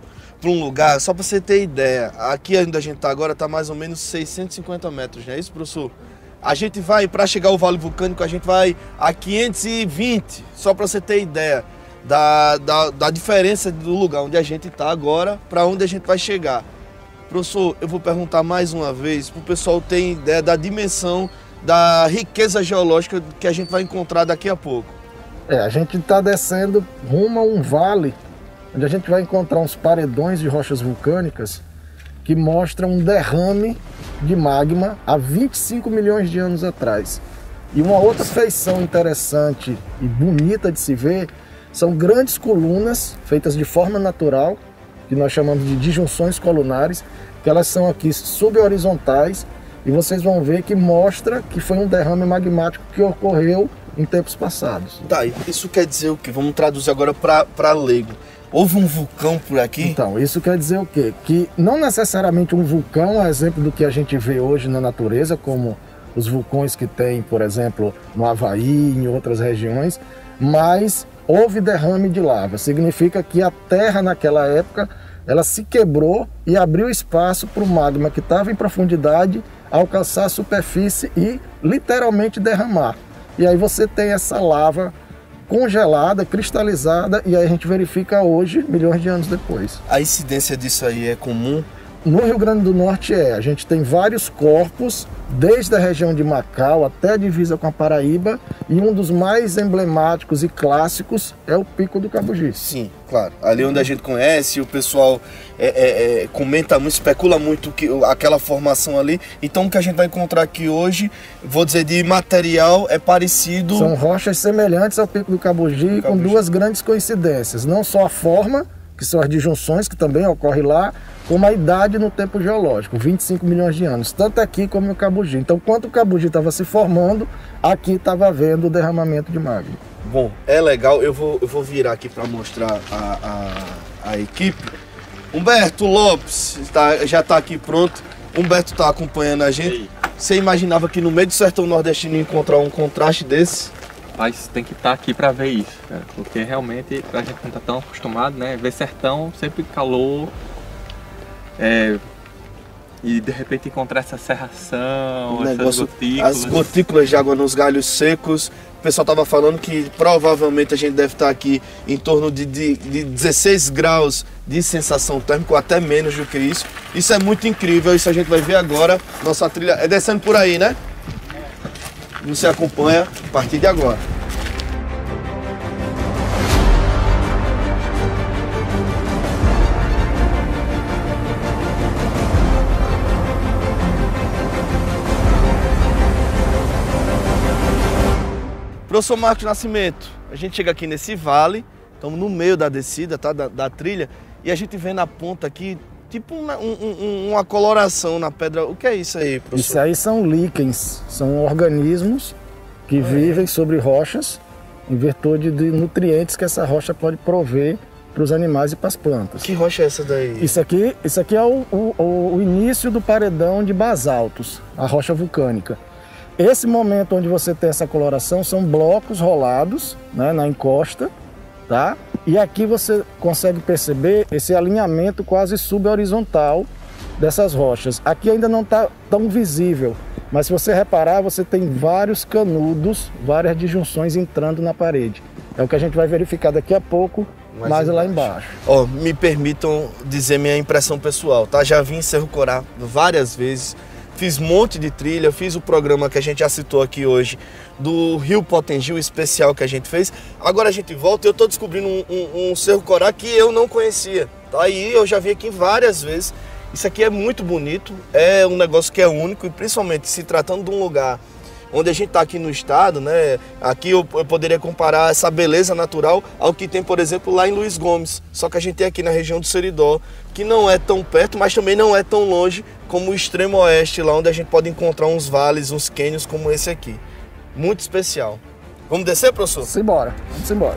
um lugar, só para você ter ideia, aqui onde a gente está agora está mais ou menos seiscentos e cinquenta metros, não é isso, professor? A gente vai, para chegar ao Vale Vulcânico, a gente vai a quinhentos e vinte, só para você ter ideia da, da, da diferença do lugar onde a gente está agora para onde a gente vai chegar. Professor, eu vou perguntar mais uma vez para o pessoal ter ideia da dimensão da riqueza geológica que a gente vai encontrar daqui a pouco. É, a gente está descendo rumo a um vale, onde a gente vai encontrar uns paredões de rochas vulcânicas que mostram um derrame de magma há vinte e cinco milhões de anos atrás. E uma outra feição interessante e bonita de se ver são grandes colunas feitas de forma natural, que nós chamamos de disjunções colunares, que elas são aqui subhorizontais, e vocês vão ver que mostra que foi um derrame magmático que ocorreu em tempos passados. Tá, isso quer dizer o quê? Vamos traduzir agora para leigo. Houve um vulcão por aqui? Então, isso quer dizer o quê? Que não necessariamente um vulcão, a exemplo do que a gente vê hoje na natureza, como os vulcões que tem, por exemplo, no Havaí e em outras regiões, mas houve derrame de lava. Significa que a Terra naquela época ela se quebrou e abriu espaço para o magma que estava em profundidade alcançar a superfície e literalmente derramar. E aí você tem essa lava congelada, cristalizada, e aí a gente verifica hoje, milhões de anos depois. A incidência disso aí é comum? No Rio Grande do Norte é, a gente tem vários corpos, desde a região de Macau até a divisa com a Paraíba, e um dos mais emblemáticos e clássicos é o Pico do Cabugi. Sim, claro. Ali onde a gente conhece, o pessoal é, é, é, comenta muito, especula muito que, aquela formação ali. Então o que a gente vai encontrar aqui hoje, vou dizer, de material é parecido... São rochas semelhantes ao Pico do Cabugi, com duas grandes coincidências. Não só a forma, que são as disjunções, que também ocorre lá, como a idade no tempo geológico, vinte e cinco milhões de anos, tanto aqui como no Cabugi. Então, quando o Cabugi estava se formando, aqui estava havendo o derramamento de magma. Bom, é legal, eu vou, eu vou virar aqui para mostrar a, a, a equipe. Humberto Lopes tá, já está aqui pronto. Humberto está acompanhando a gente. Você imaginava que no meio do sertão nordestino encontrar um contraste desse? Mas tem que estar aqui para ver isso, cara, porque realmente a gente não está tão acostumado, né? Ver sertão, sempre calor, é, e de repente encontrar essa serração, um essas negócio, gotículas. As gotículas de água nos galhos secos. O pessoal estava falando que provavelmente a gente deve estar aqui em torno de, de, de dezesseis graus de sensação térmica, ou até menos do que isso. Isso é muito incrível, isso a gente vai ver agora. Nossa trilha é descendo por aí, né? Você acompanha a partir de agora. Professor Marcos Nascimento, a gente chega aqui nesse vale, estamos no meio da descida, tá, da, da trilha, e a gente vê na ponta aqui tipo uma, um, um, uma coloração na pedra. O que é isso aí, professor? Isso aí são líquens, são organismos que é. vivem sobre rochas em virtude de nutrientes que essa rocha pode prover para os animais e para as plantas. Que rocha é essa daí? Isso aqui, isso aqui é o, o, o início do paredão de basaltos, a rocha vulcânica. Esse momento onde você tem essa coloração são blocos rolados, né, na encosta, tá? E aqui você consegue perceber esse alinhamento quase subhorizontal dessas rochas. Aqui ainda não está tão visível, mas se você reparar, você tem vários canudos, várias disjunções entrando na parede. É o que a gente vai verificar daqui a pouco, mais, mais lá embaixo. Ó, me permitam dizer minha impressão pessoal, tá? Já vim em Cerro Corá várias vezes. Fiz um monte de trilha, fiz o programa que a gente já citou aqui hoje, do Rio Potengi, o especial que a gente fez. Agora a gente volta e eu estou descobrindo um, um, um Cerro Corá que eu não conhecia. Tá? E eu já vim aqui várias vezes. Isso aqui é muito bonito, é um negócio que é único, e principalmente se tratando de um lugar onde a gente está aqui no estado, né? Aqui eu, eu poderia comparar essa beleza natural ao que tem, por exemplo, lá em Luiz Gomes. Só que a gente tem aqui na região do Seridó, que não é tão perto, mas também não é tão longe como o extremo oeste, lá onde a gente pode encontrar uns vales, uns cânions como esse aqui. Muito especial. Vamos descer, professor? Simbora, vamos embora.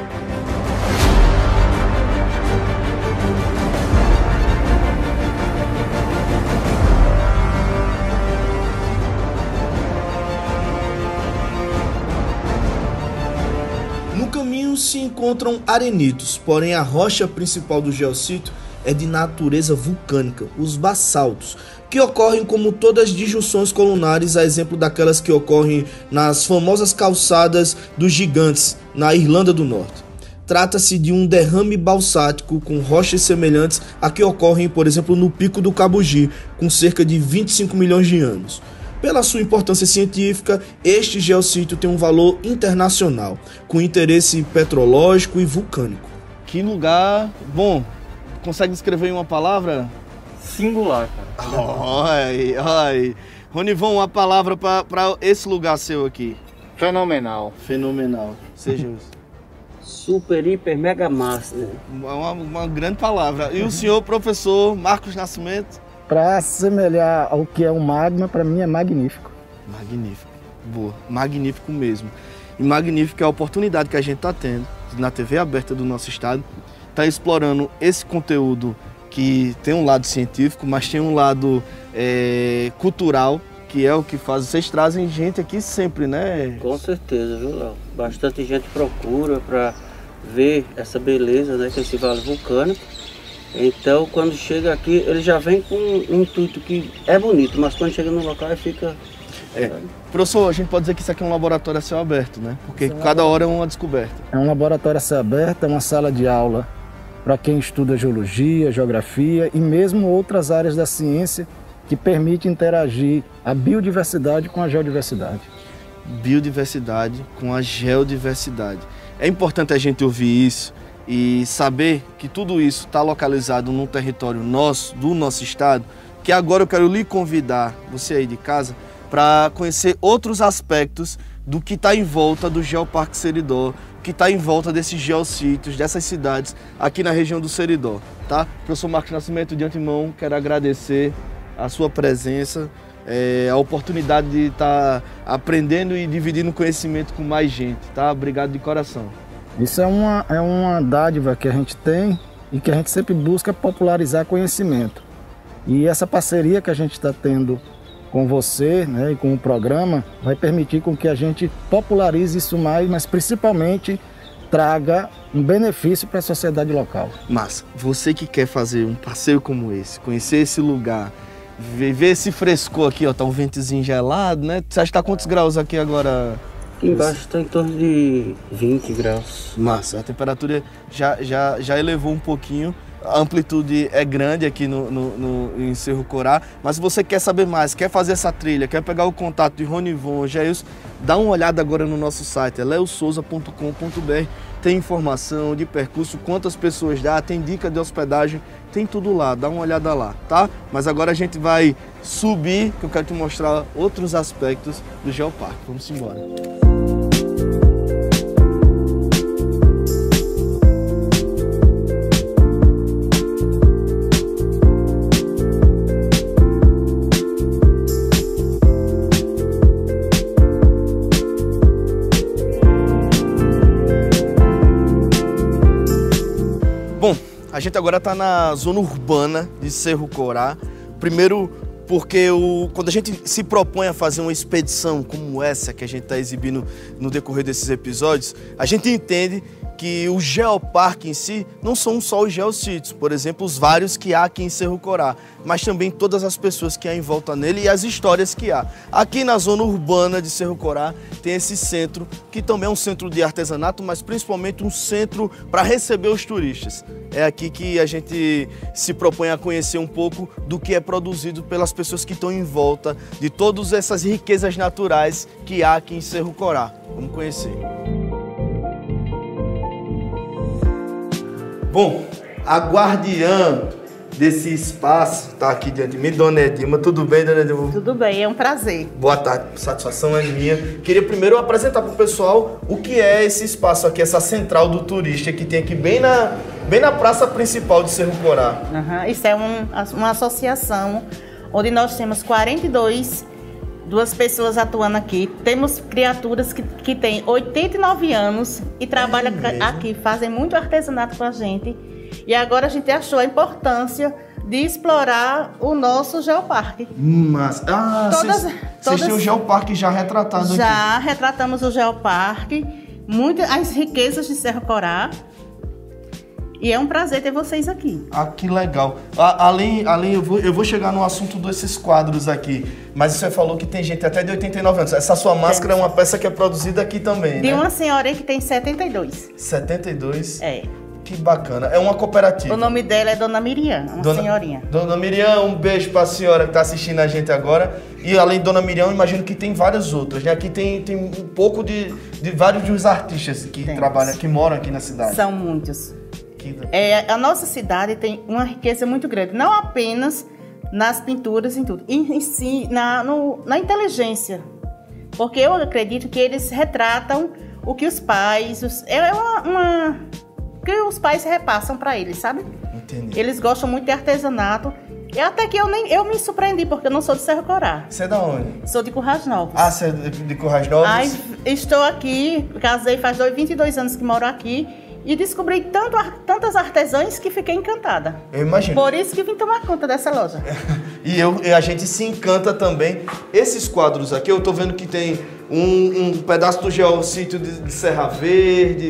No caminho se encontram arenitos, porém a rocha principal do geossítio é de natureza vulcânica, os basaltos, que ocorrem como todas as disjunções colunares, a exemplo daquelas que ocorrem nas famosas calçadas dos gigantes, na Irlanda do Norte. Trata-se de um derrame balsático com rochas semelhantes a que ocorrem, por exemplo, no Pico do Cabugi, com cerca de vinte e cinco milhões de anos. Pela sua importância científica, este geossítio tem um valor internacional, com interesse petrológico e vulcânico. Que lugar bom! Consegue descrever em uma palavra? Singular, cara. Oi, oi. Ronivon, uma palavra para esse lugar seu aqui. Fenomenal. Fenomenal. Seja Super, hiper, mega master. Uma, uma grande palavra. E o senhor, professor Marcos Nascimento? Para assemelhar ao que é um magma, para mim é magnífico. Magnífico. Boa. Magnífico mesmo. E magnífico é a oportunidade que a gente está tendo na T V aberta do nosso estado, está explorando esse conteúdo que tem um lado científico, mas tem um lado é, cultural, que é o que faz. Vocês trazem gente aqui sempre, né? Com certeza, viu, Léo? Bastante gente procura para ver essa beleza, né, que é esse vale vulcânico. Então, quando chega aqui, ele já vem com um intuito que é bonito, mas quando chega no local, ele fica... É. Professor, a gente pode dizer que isso aqui é um laboratório a céu aberto, né? Porque é cada hora é uma descoberta. É um laboratório a céu aberto, é uma sala de aula para quem estuda geologia, geografia e mesmo outras áreas da ciência que permite interagir a biodiversidade com a geodiversidade. Biodiversidade com a geodiversidade. É importante a gente ouvir isso e saber que tudo isso está localizado num território nosso, do nosso estado, que agora eu quero lhe convidar, você aí de casa, para conhecer outros aspectos do que está em volta do Geoparque Seridó, que está em volta desses geossítios, dessas cidades aqui na região do Seridó, tá? Professor Marcos Nascimento, de antemão, quero agradecer a sua presença, é, a oportunidade de estar tá aprendendo e dividindo conhecimento com mais gente, tá? Obrigado de coração. Isso é uma, é uma dádiva que a gente tem e que a gente sempre busca popularizar conhecimento. E essa parceria que a gente está tendo com você, né, e com o programa vai permitir com que a gente popularize isso mais, mas principalmente traga um benefício para a sociedade local. Mas você que quer fazer um passeio como esse, conhecer esse lugar, ver esse frescor aqui, ó, tá um ventozinho gelado, né? Você acha que tá quantos graus aqui agora? Aqui embaixo está em torno de vinte graus. Massa, a temperatura já, já, já elevou um pouquinho. A amplitude é grande aqui no, no, no, em Cerro Corá, mas se você quer saber mais, quer fazer essa trilha, quer pegar o contato de Ronivon, Jailson, dá uma olhada agora no nosso site, é leo souza ponto com ponto br. Tem informação de percurso, quantas pessoas dá, tem dica de hospedagem, tem tudo lá, dá uma olhada lá, tá? Mas agora a gente vai subir, que eu quero te mostrar outros aspectos do Geoparque. Vamos embora. Bom, a gente agora está na zona urbana de Cerro Corá. Primeiro porque o, quando a gente se propõe a fazer uma expedição como essa que a gente está exibindo no decorrer desses episódios, a gente entende que o geoparque em si não são só os geossítios, por exemplo, os vários que há aqui em Cerro Corá, mas também todas as pessoas que há em volta nele e as histórias que há. Aqui na zona urbana de Cerro Corá tem esse centro, que também é um centro de artesanato, mas principalmente um centro para receber os turistas. É aqui que a gente se propõe a conhecer um pouco do que é produzido pelas pessoas que estão em volta de todas essas riquezas naturais que há aqui em Cerro Corá. Vamos conhecer. Bom, a guardiã desse espaço está aqui diante de mim, Dona Edilma. Tudo bem, Dona Edilma? Tudo bem, é um prazer. Boa tarde, satisfação é minha. Queria primeiro apresentar para o pessoal o que é esse espaço aqui, essa central do turista que tem aqui bem na, bem na praça principal de Cerro Corá. Uhum. Isso é um, uma associação onde nós temos quarenta e dois duas pessoas atuando aqui. Temos criaturas que, que têm oitenta e nove anos e trabalham é aqui, fazem muito artesanato com a gente. E agora a gente achou a importância de explorar o nosso geoparque. Mas, ah, todas, vocês todas, têm o geoparque já retratado já aqui? Já retratamos o geoparque, muitas as riquezas de Cerro Corá. E é um prazer ter vocês aqui. Ah, que legal. A, além, além eu, vou, eu vou chegar no assunto desses quadros aqui, mas você falou que tem gente até de oitenta e nove anos. Essa sua máscara tem. É uma peça que é produzida aqui também, de né? uma senhora que tem setenta e dois. setenta e dois? É. Que bacana. É uma cooperativa. O nome dela é Dona Miriam, uma Dona, senhorinha. Dona Miriam, um beijo para a senhora que está assistindo a gente agora. E além de Dona Miriam, eu imagino que tem várias outras, né? Aqui tem, tem um pouco de, de vários dos artistas que Temos. trabalham, que moram aqui na cidade. São muitos. É, a nossa cidade tem uma riqueza muito grande, não apenas nas pinturas e tudo, em, em si, na, no, na inteligência. Porque eu acredito que eles retratam o que os pais... Os, é uma... uma que os pais repassam para eles, sabe? Entendi. Eles gostam muito de artesanato. E até que eu, nem, eu me surpreendi, porque eu não sou de Cerro Corá. Você é da onde? Sou de Currais Novos. Ah, você é de, de Currais Novos? Aí, estou aqui, casei faz vinte e dois anos que moro aqui. E descobri tanto, tantas artesãs que fiquei encantada. Eu imagino. Por isso que vim tomar conta dessa loja. E eu, a gente se encanta também. Esses quadros aqui, eu tô vendo que tem um, um pedaço do geossítio de, de Serra Verde.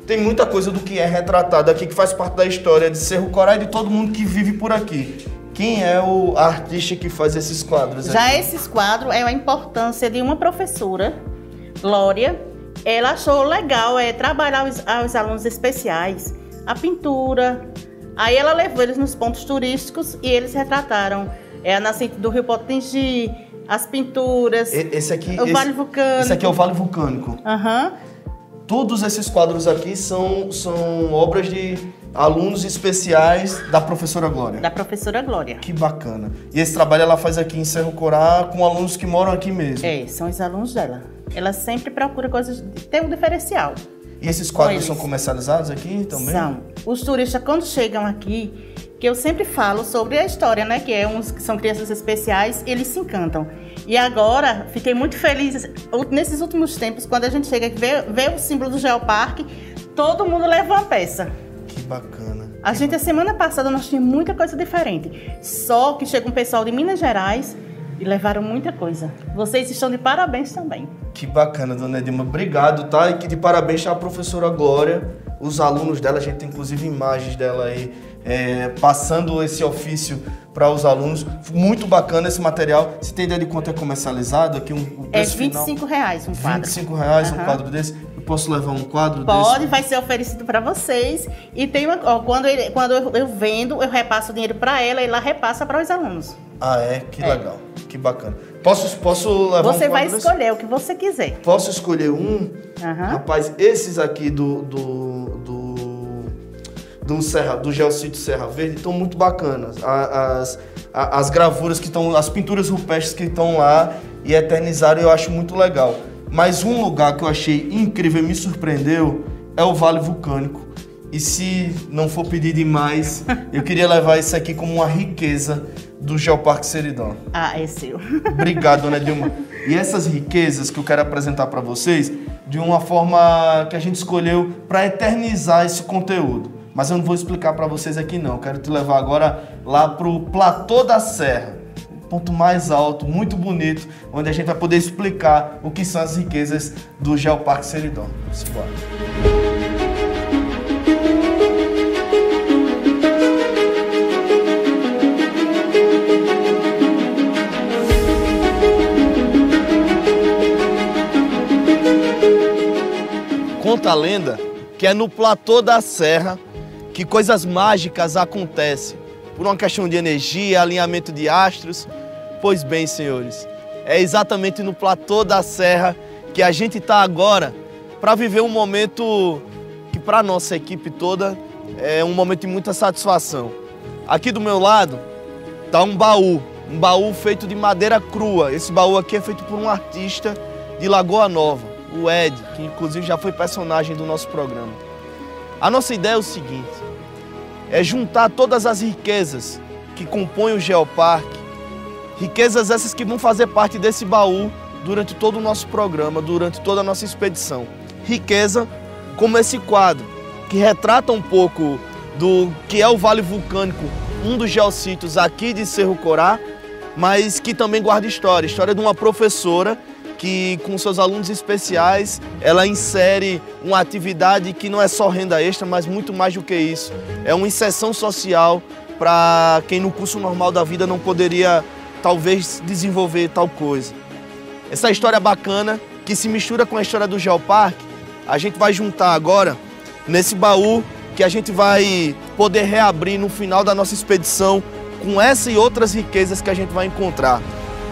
tem muita coisa do que é retratado aqui, que faz parte da história de Cerro Corá e de todo mundo que vive por aqui. Quem é o artista que faz esses quadros aqui? Já esses quadros é a importância de uma professora, Glória. Ela achou legal é, trabalhar os, os alunos especiais, a pintura. Aí ela levou eles nos pontos turísticos e eles retrataram é, a nascente do Rio Potengi, as pinturas, esse aqui, o esse, Vale Vulcânico. Esse aqui é o Vale Vulcânico. Uhum. Todos esses quadros aqui são, são obras de alunos especiais da professora Glória. Da professora Glória. Que bacana. E esse trabalho ela faz aqui em Cerro Corá com alunos que moram aqui mesmo. É, são os alunos dela. Ela sempre procura coisas de ter um diferencial. E esses quadros são comercializados aqui também? São. Os turistas, quando chegam aqui, que eu sempre falo sobre a história, né? Que é uns que são crianças especiais, eles se encantam. E agora, fiquei muito feliz, nesses últimos tempos, quando a gente chega aqui, vê, vê o símbolo do Geoparque, todo mundo leva uma peça. Que bacana. A gente, a semana passada, nós tínhamos muita coisa diferente. Só que chega um pessoal de Minas Gerais e levaram muita coisa. Vocês estão de parabéns também. Que bacana, dona Edilma. Obrigado, tá? E que de parabéns à professora Glória, os alunos dela, a gente tem inclusive imagens dela aí, é, passando esse ofício para os alunos. Muito bacana esse material. Você tem ideia de quanto é comercializado? Aqui um, o preço é vinte e cinco reais um quadro. vinte e cinco reais uhum. um quadro desse. Eu posso levar um quadro Pode, desse? Pode, vai ser oferecido para vocês. E tem uma, ó, quando, ele, quando eu, eu vendo, eu repasso o dinheiro para ela e ela repassa para os alunos. Ah, é? Que é. legal. Que bacana. Posso, posso levar Você um vai quadro escolher desse? o que você quiser. Posso escolher um? Uhum. Rapaz, esses aqui do... do, do... Do, Serra, do Geossítio Serra Verde estão muito bacanas. As, as, as gravuras que estão, as pinturas rupestres que estão lá e eternizaram, eu acho muito legal. Mas um lugar que eu achei incrível e me surpreendeu é o Vale Vulcânico. E se não for pedir demais, eu queria levar isso aqui como uma riqueza do Geoparque Seridó. Ah, é seu. Obrigado, dona Edilma. E essas riquezas que eu quero apresentar para vocês de uma forma que a gente escolheu para eternizar esse conteúdo. Mas eu não vou explicar para vocês aqui não, eu quero te levar agora lá pro Platô da Serra, ponto mais alto, muito bonito, onde a gente vai poder explicar o que são as riquezas do Geoparque Seridó. Vamos embora. Conta a lenda que é no Platô da Serra que coisas mágicas acontecem, por uma questão de energia, alinhamento de astros. Pois bem, senhores, é exatamente no Platô da Serra que a gente está agora para viver um momento que para a nossa equipe toda é um momento de muita satisfação. Aqui do meu lado está um baú, um baú feito de madeira crua. Esse baú aqui é feito por um artista de Lagoa Nova, o Ed, que inclusive já foi personagem do nosso programa. A nossa ideia é o seguinte, é juntar todas as riquezas que compõem o Geoparque, riquezas essas que vão fazer parte desse baú durante todo o nosso programa, durante toda a nossa expedição. Riqueza como esse quadro, que retrata um pouco do que é o Vale Vulcânico, um dos geossítios aqui de Cerro Corá, mas que também guarda história, história de uma professora que com seus alunos especiais, ela insere uma atividade que não é só renda extra, mas muito mais do que isso. É uma inserção social para quem no curso normal da vida não poderia, talvez, desenvolver tal coisa. Essa história bacana, que se mistura com a história do Geoparque, a gente vai juntar agora nesse baú que a gente vai poder reabrir no final da nossa expedição com essa e outras riquezas que a gente vai encontrar.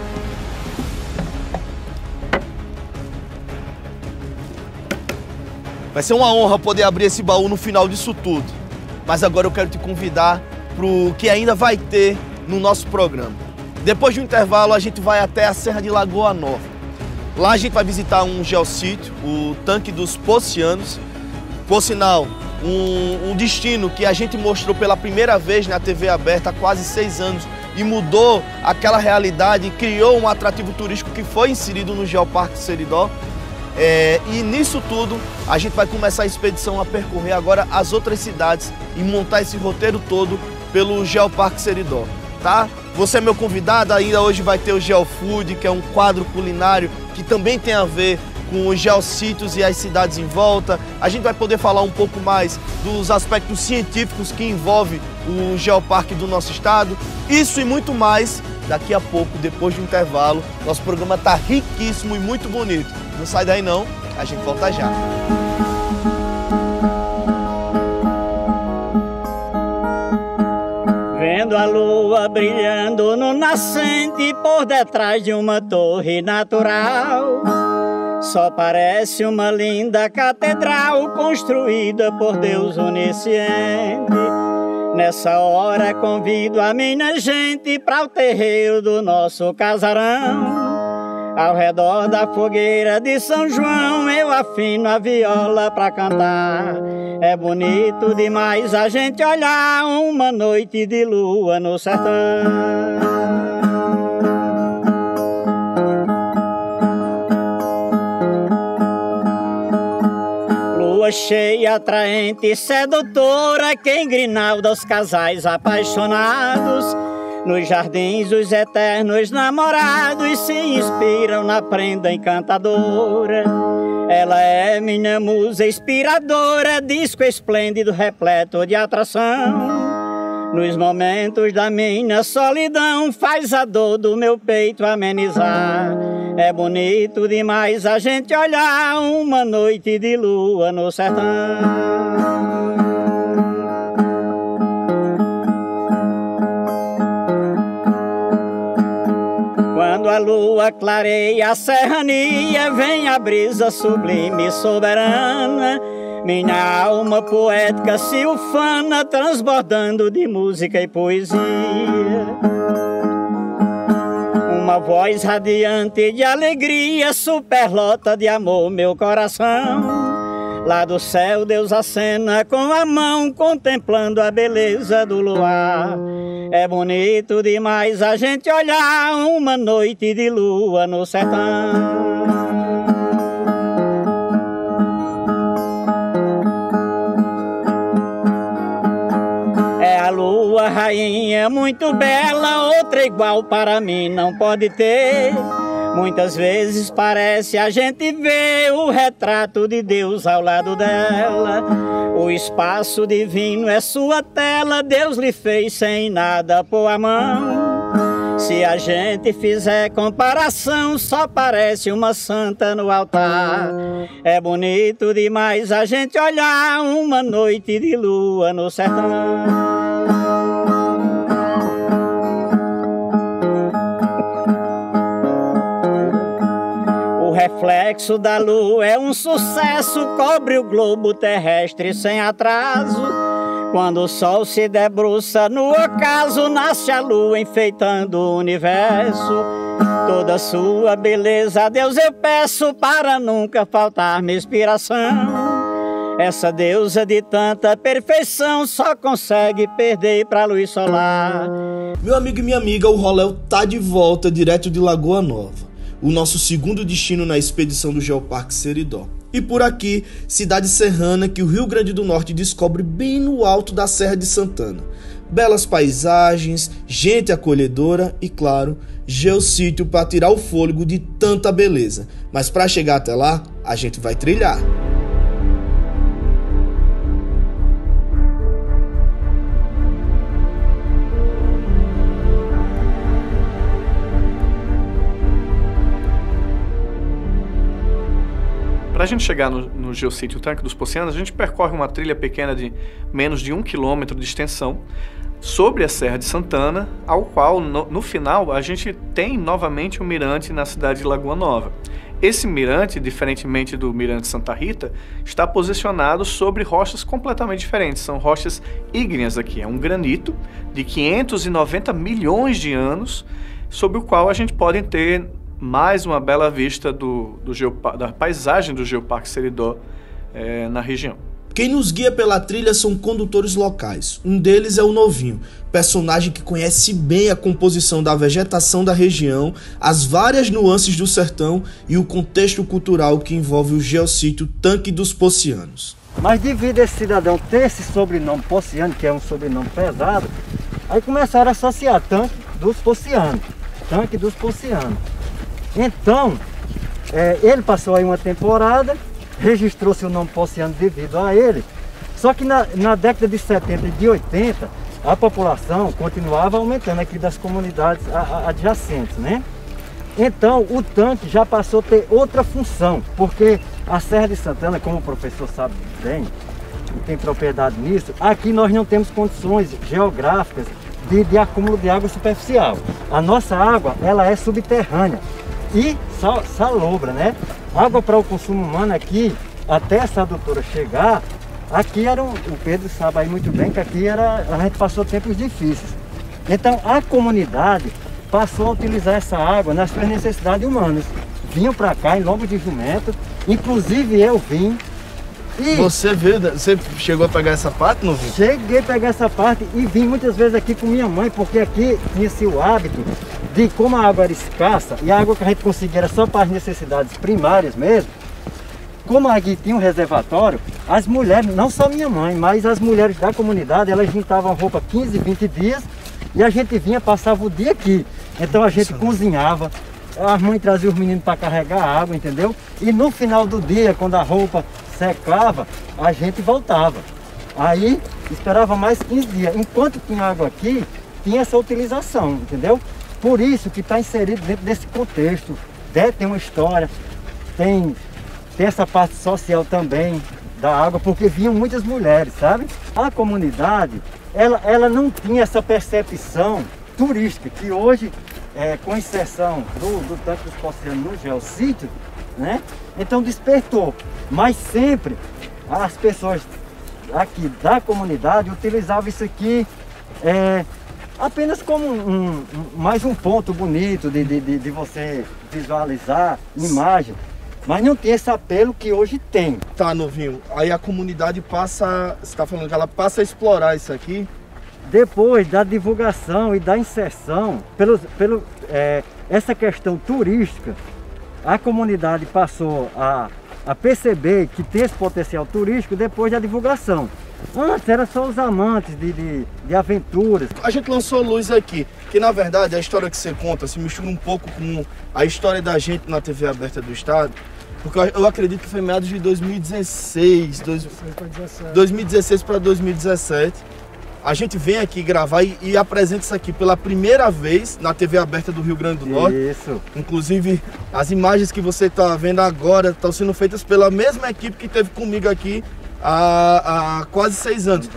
Vai ser uma honra poder abrir esse baú no final disso tudo. Mas agora eu quero te convidar para o que ainda vai ter no nosso programa. Depois de um intervalo, a gente vai até a Serra de Lagoa Nova. Lá a gente vai visitar um geossítio, o Tanque dos Pocianos. Por sinal, um, um destino que a gente mostrou pela primeira vez na T V aberta há quase seis anos e mudou aquela realidade e criou um atrativo turístico que foi inserido no Geoparque Seridó. É, e nisso tudo, a gente vai começar a expedição a percorrer agora as outras cidades e montar esse roteiro todo pelo Geoparque Seridó, tá? Você é meu convidado, ainda hoje vai ter o Geofood, que é um quadro culinário que também tem a ver com os geossítios e as cidades em volta. A gente vai poder falar um pouco mais dos aspectos científicos que envolvem o Geoparque do nosso estado. Isso e muito mais daqui a pouco, depois do intervalo. Nosso programa está riquíssimo e muito bonito. Não sai daí não, a gente volta já. Vendo a lua brilhando no nascente por detrás de uma torre natural, só parece uma linda catedral construída por Deus onisciente. Nessa hora convido a minha gente para o terreiro do nosso casarão. Ao redor da fogueira de São João eu afino a viola pra cantar. É bonito demais a gente olhar uma noite de lua no sertão. Lua cheia, atraente, sedutora, que engrinalda os casais apaixonados. Nos jardins os eternos namorados se inspiram na prenda encantadora. Ela é minha musa inspiradora, disco esplêndido repleto de atração. Nos momentos da minha solidão faz a dor do meu peito amenizar. É bonito demais a gente olhar uma noite de lua no sertão. Quando a lua clareia a serrania, vem a brisa sublime e soberana. Minha alma poética se ufana, transbordando de música e poesia. Uma voz radiante de alegria superlota de amor meu coração. Lá do céu Deus acena com a mão, contemplando a beleza do luar. É bonito demais a gente olhar uma noite de lua no sertão. É a lua rainha muito bela, outra igual para mim não pode ter. Muitas vezes parece a gente ver o retrato de Deus ao lado dela. O espaço divino é sua tela, Deus lhe fez sem nada pôr a mão. Se a gente fizer comparação, só parece uma santa no altar. É bonito demais a gente olhar uma noite de lua no sertão. O reflexo da lua é um sucesso, cobre o globo terrestre sem atraso. Quando o sol se debruça no ocaso, nasce a lua enfeitando o universo. Toda sua beleza a Deus eu peço, para nunca faltar-me inspiração. Essa deusa de tanta perfeição só consegue perder pra luz solar. Meu amigo e minha amiga, o Roléo tá de volta direto de Lagoa Nova, o nosso segundo destino na expedição do Geoparque Seridó. E por aqui, cidade serrana que o Rio Grande do Norte descobre bem no alto da Serra de Santana. Belas paisagens, gente acolhedora e, claro, geossítio para tirar o fôlego de tanta beleza. Mas para chegar até lá, a gente vai trilhar. Para a gente chegar no, no geossítio Tanque dos Pocianos, a gente percorre uma trilha pequena de menos de um quilômetro de extensão sobre a Serra de Santana, ao qual, no, no final, a gente tem novamente um mirante na cidade de Lagoa Nova. Esse mirante, diferentemente do mirante Santa Rita, está posicionado sobre rochas completamente diferentes. São rochas ígneas aqui, é um granito de quinhentos e noventa milhões de anos, sobre o qual a gente pode ter mais uma bela vista do, do geopa- da paisagem do Geoparque Seridó é, na região. Quem nos guia pela trilha são condutores locais. Um deles é o Novinho, personagem que conhece bem a composição da vegetação da região, as várias nuances do sertão e o contexto cultural que envolve o geossítio Tanque dos Pocianos. Mas devido a esse cidadão ter esse sobrenome Pociano, que é um sobrenome pesado, aí começaram a associar Tanque dos Pocianos, Tanque dos Pocianos. Então, é, ele passou aí uma temporada, registrou seu nome Ponciano devido a ele. Só que na, na década de setenta e de oitenta, a população continuava aumentando aqui das comunidades adjacentes, né? Então o tanque já passou a ter outra função, porque a Serra de Santana, como o professor sabe bem, e tem propriedade nisso, aqui nós não temos condições geográficas de, de acúmulo de água superficial. A nossa água, ela é subterrânea e sal, salobra, né? Água para o consumo humano aqui, até essa adutora chegar, aqui era, um, o Pedro sabe aí muito bem que aqui era, a gente passou tempos difíceis. Então a comunidade passou a utilizar essa água nas suas necessidades humanas. Vinham para cá em lombo de jumento, inclusive eu vim. E você veio, você chegou a pegar essa parte, não viu? Cheguei a pegar essa parte e vim muitas vezes aqui com minha mãe, porque aqui tinha-se o hábito de, como a água era escassa, e a água que a gente conseguia era só para as necessidades primárias mesmo, como aqui tinha um reservatório, as mulheres, não só minha mãe, mas as mulheres da comunidade, elas juntavam roupa quinze, vinte dias, e a gente vinha, passava o dia aqui. Então a gente cozinhava, a mãe trazia os meninos para carregar a água, entendeu? E no final do dia, quando a roupa secava, a gente voltava. Aí esperava mais quinze dias. Enquanto tinha água aqui, tinha essa utilização, entendeu? Por isso que está inserido dentro desse contexto. Deve ter uma história, tem, tem essa parte social também da água, porque vinham muitas mulheres, sabe? A comunidade, ela, ela não tinha essa percepção turística, que hoje, é, com exceção do, do tanque dos Poncianos no geossítio, né? Então despertou. Mas sempre as pessoas aqui da comunidade utilizavam isso aqui é, apenas como um, um, mais um ponto bonito de, de, de você visualizar imagem. Mas não tem esse apelo que hoje tem. Tá, novinho. Aí a comunidade passa, você está falando que ela passa a explorar isso aqui? Depois da divulgação e da inserção, pelo, pelo, é, essa questão turística, a comunidade passou a, a perceber que tem esse potencial turístico depois da divulgação. Antes era só os amantes de, de, de aventuras. A gente lançou luz aqui, que na verdade a história que você conta se mistura um pouco com a história da gente na T V aberta do estado, porque eu acredito que foi meados de dois mil e dezesseis, dois mil e dezesseis para dois mil e dezessete. A gente vem aqui gravar e, e apresenta isso aqui pela primeira vez na T V aberta do Rio Grande do Norte. Isso. Inclusive, as imagens que você está vendo agora estão sendo feitas pela mesma equipe que esteve comigo aqui há, há quase seis anos.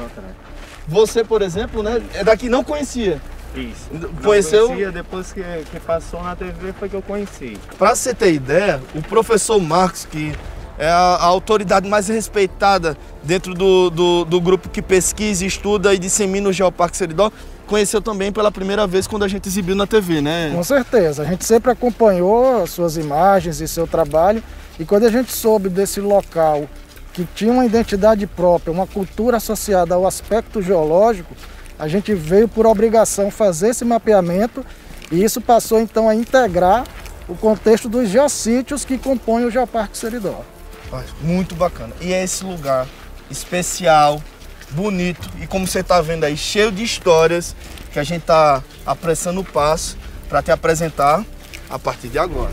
Você, por exemplo, né, é daqui, não conhecia. Isso. Conheceu? Não conhecia, depois que, que passou na T V foi que eu conheci. Para você ter ideia, o professor Marcos, que é a, a autoridade mais respeitada dentro do, do, do grupo que pesquisa, estuda e dissemina o Geoparque Seridó, conheceu também pela primeira vez quando a gente exibiu na T V, né? Com certeza, a gente sempre acompanhou suas imagens e seu trabalho, e quando a gente soube desse local que tinha uma identidade própria, uma cultura associada ao aspecto geológico, a gente veio por obrigação fazer esse mapeamento, e isso passou então a integrar o contexto dos geossítios que compõem o Geoparque Seridó. Muito bacana. E é esse lugar especial, bonito e, como você está vendo aí, cheio de histórias que a gente está apressando o passo para te apresentar a partir de agora.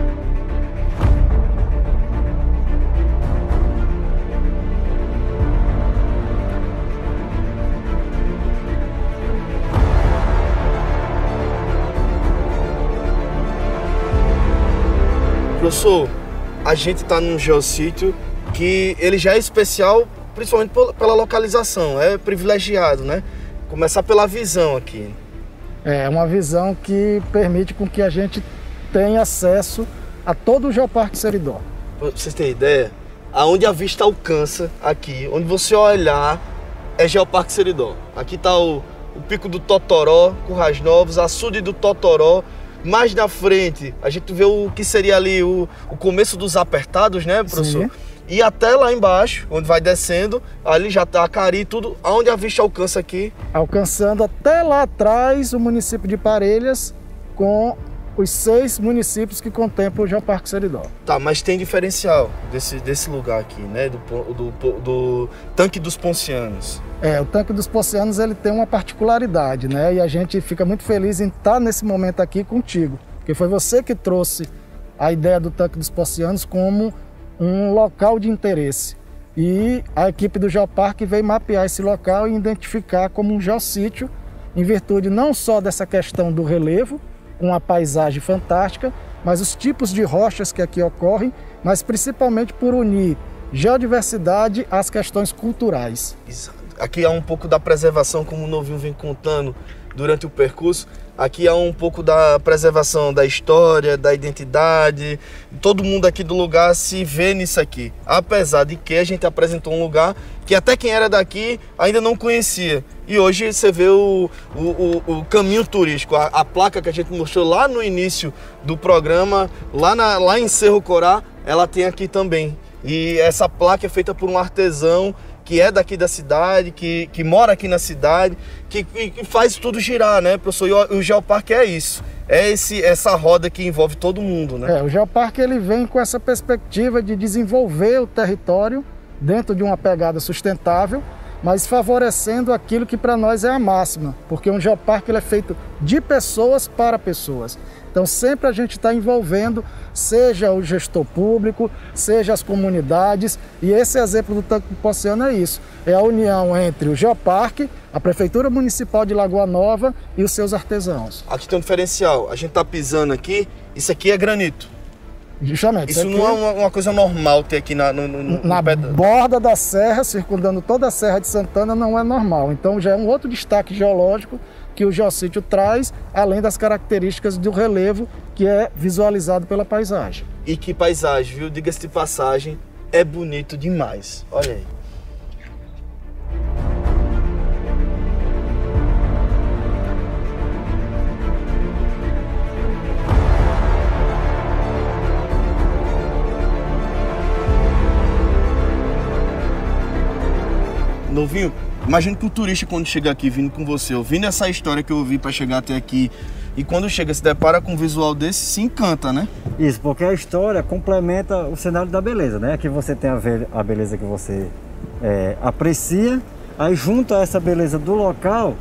Professor, a gente está num geossítio que ele já é especial, principalmente pela localização, é privilegiado, né? Começar pela visão aqui. É uma visão que permite com que a gente tenha acesso a todo o Geoparque Seridó. Pra vocês terem ideia, aonde a vista alcança aqui, onde você olhar, é Geoparque Seridó. Aqui está o, o Pico do Totoró, Currais Novos, açude do Totoró. Mais na frente, a gente vê o que seria ali o, o começo dos apertados, né, professor? Sim. E até lá embaixo, onde vai descendo, ali já tá a Cari, tudo, aonde a vista alcança aqui. Alcançando até lá atrás o município de Parelhas, com os seis municípios que contemplam o Geoparque Seridó. Tá, mas tem diferencial desse, desse lugar aqui, né, do, do, do, do Tanque dos Poncianos. É, o Tanque dos Poncianos ele tem uma particularidade, né? E a gente fica muito feliz em estar nesse momento aqui contigo, porque foi você que trouxe a ideia do Tanque dos Poncianos como um local de interesse. E a equipe do Geoparque veio mapear esse local e identificar como um geossítio, em virtude não só dessa questão do relevo, uma paisagem fantástica, mas os tipos de rochas que aqui ocorrem, mas principalmente por unir geodiversidade às questões culturais. Exato. Aqui há um pouco da preservação, como o Novinho vem contando durante o percurso. Aqui há um pouco da preservação da história, da identidade. Todo mundo aqui do lugar se vê nisso aqui. Apesar de que a gente apresentou um lugar que até quem era daqui ainda não conhecia. E hoje você vê o, o, o, o caminho turístico, a, a placa que a gente mostrou lá no início do programa, lá, na, lá em Cerro Corá, ela tem aqui também. E essa placa é feita por um artesão que é daqui da cidade, que, que mora aqui na cidade, que, que faz tudo girar, né, professor? E o, o Geoparque é isso, é esse, essa roda que envolve todo mundo, né? É, o Geoparque ele vem com essa perspectiva de desenvolver o território dentro de uma pegada sustentável, mas favorecendo aquilo que para nós é a máxima, porque um geoparque ele é feito de pessoas para pessoas. Então sempre a gente está envolvendo, seja o gestor público, seja as comunidades, e esse exemplo do Tanque do Ponciano é isso, é a união entre o Geoparque, a Prefeitura Municipal de Lagoa Nova e os seus artesãos. Aqui tem um diferencial, a gente está pisando aqui, isso aqui é granito. Justamente. Isso não é uma, uma coisa normal ter aqui na, no, no, na no pé... borda da serra, circundando toda a Serra de Santana, não é normal. Então já é um outro destaque geológico que o geossítio traz, além das características do relevo que é visualizado pela paisagem. E que paisagem, viu? Diga-se de passagem, é bonito demais. Olha aí. Novinho, imagina que o turista quando chega aqui vindo com você, ouvindo essa história que eu ouvi para chegar até aqui, e quando chega se depara com um visual desse, se encanta, né? Isso, porque a história complementa o cenário da beleza, né? Aqui você tem a, ve a beleza que você é, aprecia, aí junto a essa beleza do local,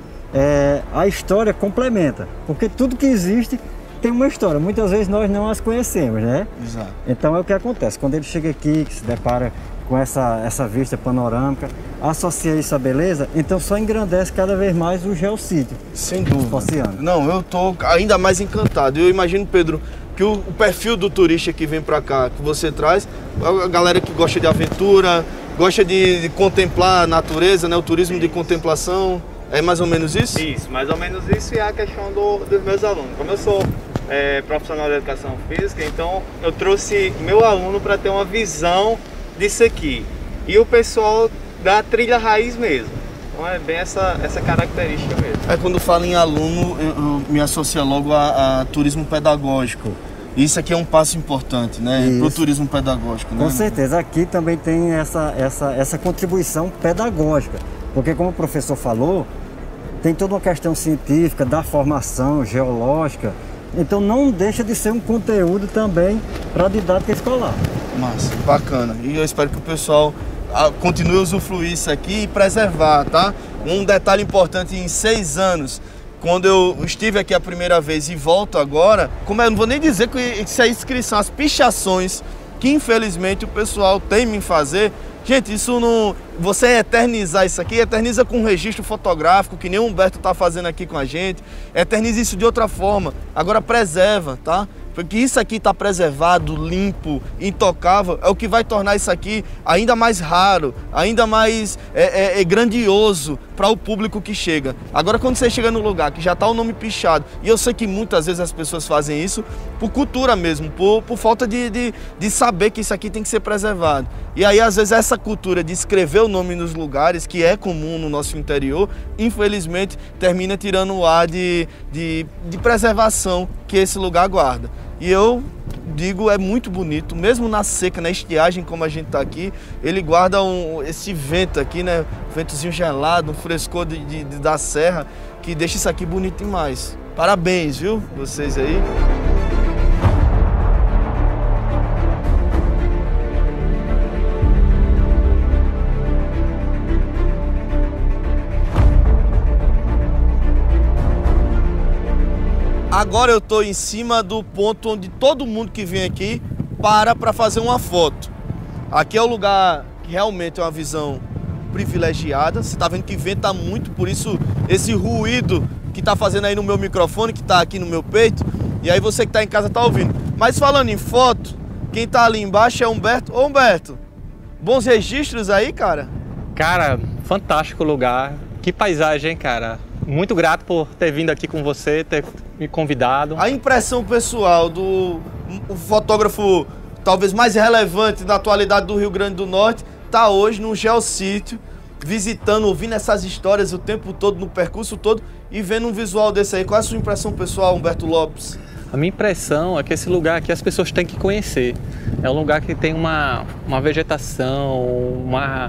é, a história complementa, porque tudo que existe tem uma história, muitas vezes nós não as conhecemos, né? Exato. Então é o que acontece, quando ele chega aqui, que se depara com essa, essa vista panorâmica, associa isso à beleza, então só engrandece cada vez mais o geossítio. Sem dúvida. Não, eu tô ainda mais encantado. Eu imagino, Pedro, que o, o perfil do turista que vem para cá, que você traz, a galera que gosta de aventura, gosta de, de contemplar a natureza, né? O turismo de contemplação, é mais ou menos isso? Isso, mais ou menos isso, e a questão do, dos meus alunos. Como eu sou é, profissional de educação física, então eu trouxe meu aluno para ter uma visão disso aqui, e o pessoal da trilha raiz mesmo. Então é bem essa, essa característica mesmo. É, quando falo em aluno, eu, eu me associo logo a, a turismo pedagógico. Isso aqui é um passo importante, né, para o turismo pedagógico, né? Com certeza, aqui também tem essa, essa, essa contribuição pedagógica, porque como o professor falou, tem toda uma questão científica, da formação geológica, então não deixa de ser um conteúdo também para a didática escolar. Massa, bacana. E eu espero que o pessoal continue a usufruir isso aqui e preservar, tá? Um detalhe importante, em seis anos, quando eu estive aqui a primeira vez e volto agora, como eu não vou nem dizer que isso é inscrição, as pichações que infelizmente o pessoal teme em fazer. Gente, isso não... Você eternizar isso aqui, eterniza com um registro fotográfico, que nem o Humberto tá fazendo aqui com a gente. Eterniza isso de outra forma. Agora preserva, tá? Porque isso aqui está preservado, limpo, intocável, é o que vai tornar isso aqui ainda mais raro, ainda mais é, é, é grandioso para o público que chega. Agora, quando você chega no lugar que já está o nome pichado, e eu sei que muitas vezes as pessoas fazem isso por cultura mesmo, por, por falta de, de, de saber que isso aqui tem que ser preservado. E aí, às vezes, essa cultura de escrever o nome nos lugares, que é comum no nosso interior, infelizmente, termina tirando o ar de, de, de preservação que esse lugar guarda. E eu digo, é muito bonito, mesmo na seca, na estiagem como a gente está aqui, ele guarda um, esse vento aqui, né? Ventozinho gelado, um frescor de, de, de, da serra, que deixa isso aqui bonito demais. Parabéns, viu, vocês aí. Agora eu tô em cima do ponto onde todo mundo que vem aqui para para fazer uma foto. Aqui é o lugar que realmente é uma visão privilegiada. Você tá vendo que venta muito, por isso esse ruído que tá fazendo aí no meu microfone, que tá aqui no meu peito. E aí você que tá em casa tá ouvindo. Mas falando em foto, quem tá ali embaixo é Humberto. Ô Humberto, bons registros aí, cara? Cara, fantástico lugar. Que paisagem, hein, cara? Muito grato por ter vindo aqui com você, ter me convidado. A impressão pessoal do o fotógrafo talvez mais relevante da atualidade do Rio Grande do Norte tá hoje num geossítio, visitando, ouvindo essas histórias o tempo todo, no percurso todo e vendo um visual desse aí. Qual é a sua impressão pessoal, Humberto Lopes? A minha impressão é que esse lugar aqui as pessoas têm que conhecer. É um lugar que tem uma, uma vegetação, uma,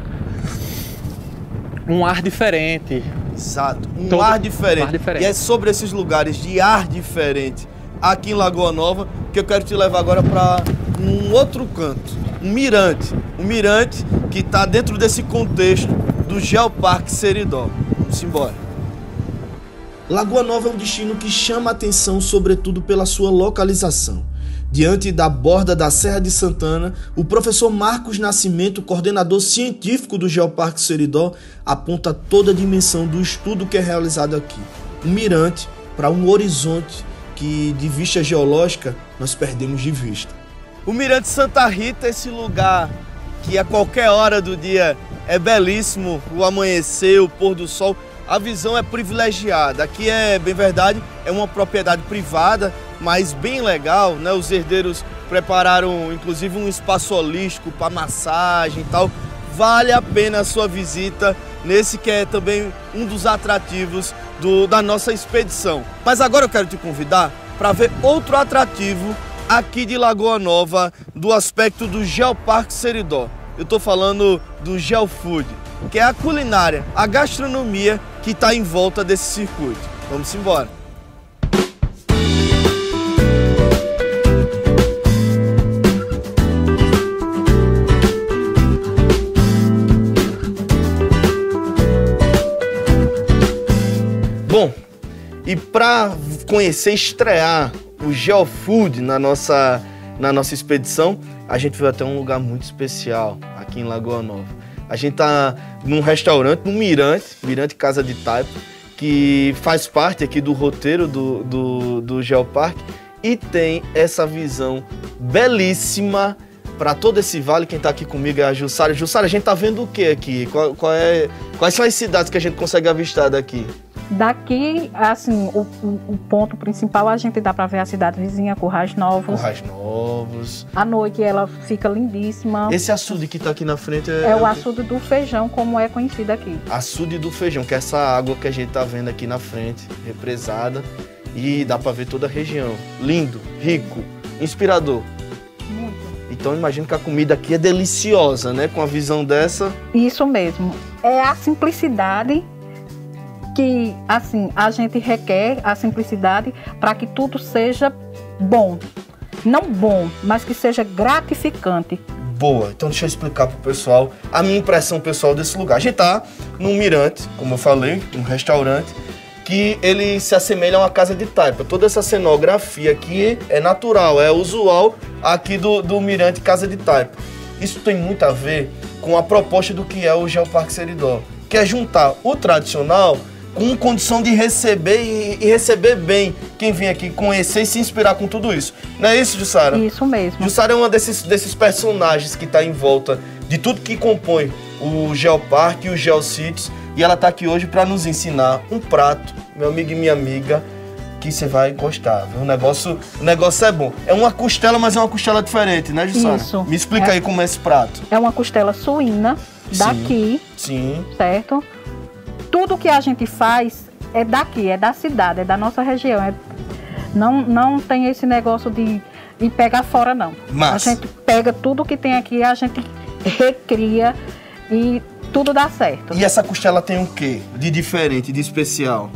um ar diferente. Exato, um Todo, ar diferente. um ar diferente. E é sobre esses lugares de ar diferente aqui em Lagoa Nova que eu quero te levar agora para um outro canto, um mirante. Um mirante que está dentro desse contexto do Geoparque Seridó. Vamos embora. Lagoa Nova é um destino que chama a atenção sobretudo pela sua localização. Diante da borda da Serra de Santana, o professor Marcos Nascimento, coordenador científico do Geoparque Seridó, aponta toda a dimensão do estudo que é realizado aqui. Um mirante para um horizonte que, de vista geológica, nós perdemos de vista. O Mirante Santa Rita, esse lugar que a qualquer hora do dia é belíssimo, o amanhecer, o pôr do sol, a visão é privilegiada. Aqui é, bem verdade, é uma propriedade privada, mas bem legal, né? Os herdeiros prepararam, inclusive, um espaço holístico para massagem e tal. Vale a pena a sua visita nesse que é também um dos atrativos do, da nossa expedição. Mas agora eu quero te convidar para ver outro atrativo aqui de Lagoa Nova, do aspecto do Geoparque Seridó. Eu estou falando do Geofood, que é a culinária, a gastronomia que está em volta desse circuito. Vamos embora. Bom, e para conhecer, estrear o Geofood na nossa, na nossa expedição, a gente veio até um lugar muito especial aqui em Lagoa Nova. A gente tá num restaurante, num mirante, Mirante Casa de Taipa, que faz parte aqui do roteiro do, do, do Geoparque e tem essa visão belíssima para todo esse vale. Quem tá aqui comigo é a Jussara. Jussara, a gente tá vendo o que aqui? Qual, qual é, quais são as cidades que a gente consegue avistar daqui? Daqui, assim, o, o, o ponto principal, a gente dá para ver a cidade vizinha, Currais Novos. Currais Novos. À noite ela fica lindíssima. Esse açude que tá aqui na frente é... É o açude do Feijão, como é conhecido aqui. Açude do Feijão, que é essa água que a gente tá vendo aqui na frente, represada. E dá para ver toda a região. Lindo, rico, inspirador. Muito. Então imagino que a comida aqui é deliciosa, né? Com a visão dessa. Isso mesmo. É a simplicidade que, assim, a gente requer, a simplicidade, para que tudo seja bom. Não bom, mas que seja gratificante. Boa. Então deixa eu explicar pro pessoal a minha impressão pessoal desse lugar. A gente tá num mirante, como eu falei, um restaurante, que ele se assemelha a uma casa de taipa. Toda essa cenografia aqui é natural, é usual aqui do, do mirante Casa de Taipa. Isso tem muito a ver com a proposta do que é o Geoparque Seridó, que é juntar o tradicional com condição de receber e, e receber bem quem vem aqui conhecer e se inspirar com tudo isso. Não é isso, Jussara? Isso mesmo. Jussara é uma desses, desses personagens que está em volta de tudo que compõe o Geoparque e os Geocities, e ela está aqui hoje para nos ensinar um prato, meu amigo e minha amiga, que você vai gostar, viu? O negócio, o negócio é bom. É uma costela, mas é uma costela diferente, né, Jussara? Isso. Me explica é, aí como é esse prato. É uma costela suína, daqui, sim, certo? Tudo que a gente faz é daqui, é da cidade, é da nossa região. É, não, não tem esse negócio de, de pegar fora, não. Mas... A gente pega tudo que tem aqui, a gente recria e tudo dá certo. E essa costela tem o quê de diferente, de especial?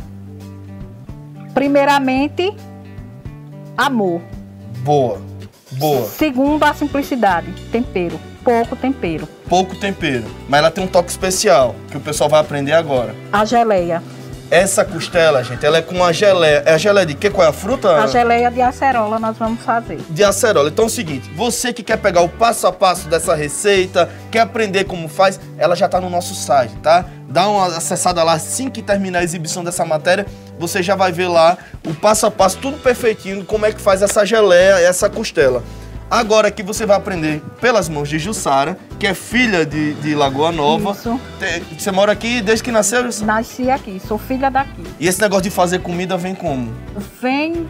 Primeiramente, amor. Boa, boa. Segundo, a simplicidade, tempero, pouco tempero. Pouco tempero, mas ela tem um toque especial, que o pessoal vai aprender agora. A geleia. Essa costela, gente, ela é com a geleia. É a geleia de quê? Qual é a fruta? A geleia de acerola nós vamos fazer. De acerola. Então é o seguinte, você que quer pegar o passo a passo dessa receita, quer aprender como faz, ela já tá no nosso site, tá? Dá uma acessada lá assim que terminar a exibição dessa matéria, você já vai ver lá o passo a passo, tudo perfeitinho, como é que faz essa geleia, essa costela. Agora aqui você vai aprender pelas mãos de Jussara, que é filha de, de Lagoa Nova. Isso. Você mora aqui desde que nasceu, Jussara? Nasci aqui, sou filha daqui. E esse negócio de fazer comida vem como? Vem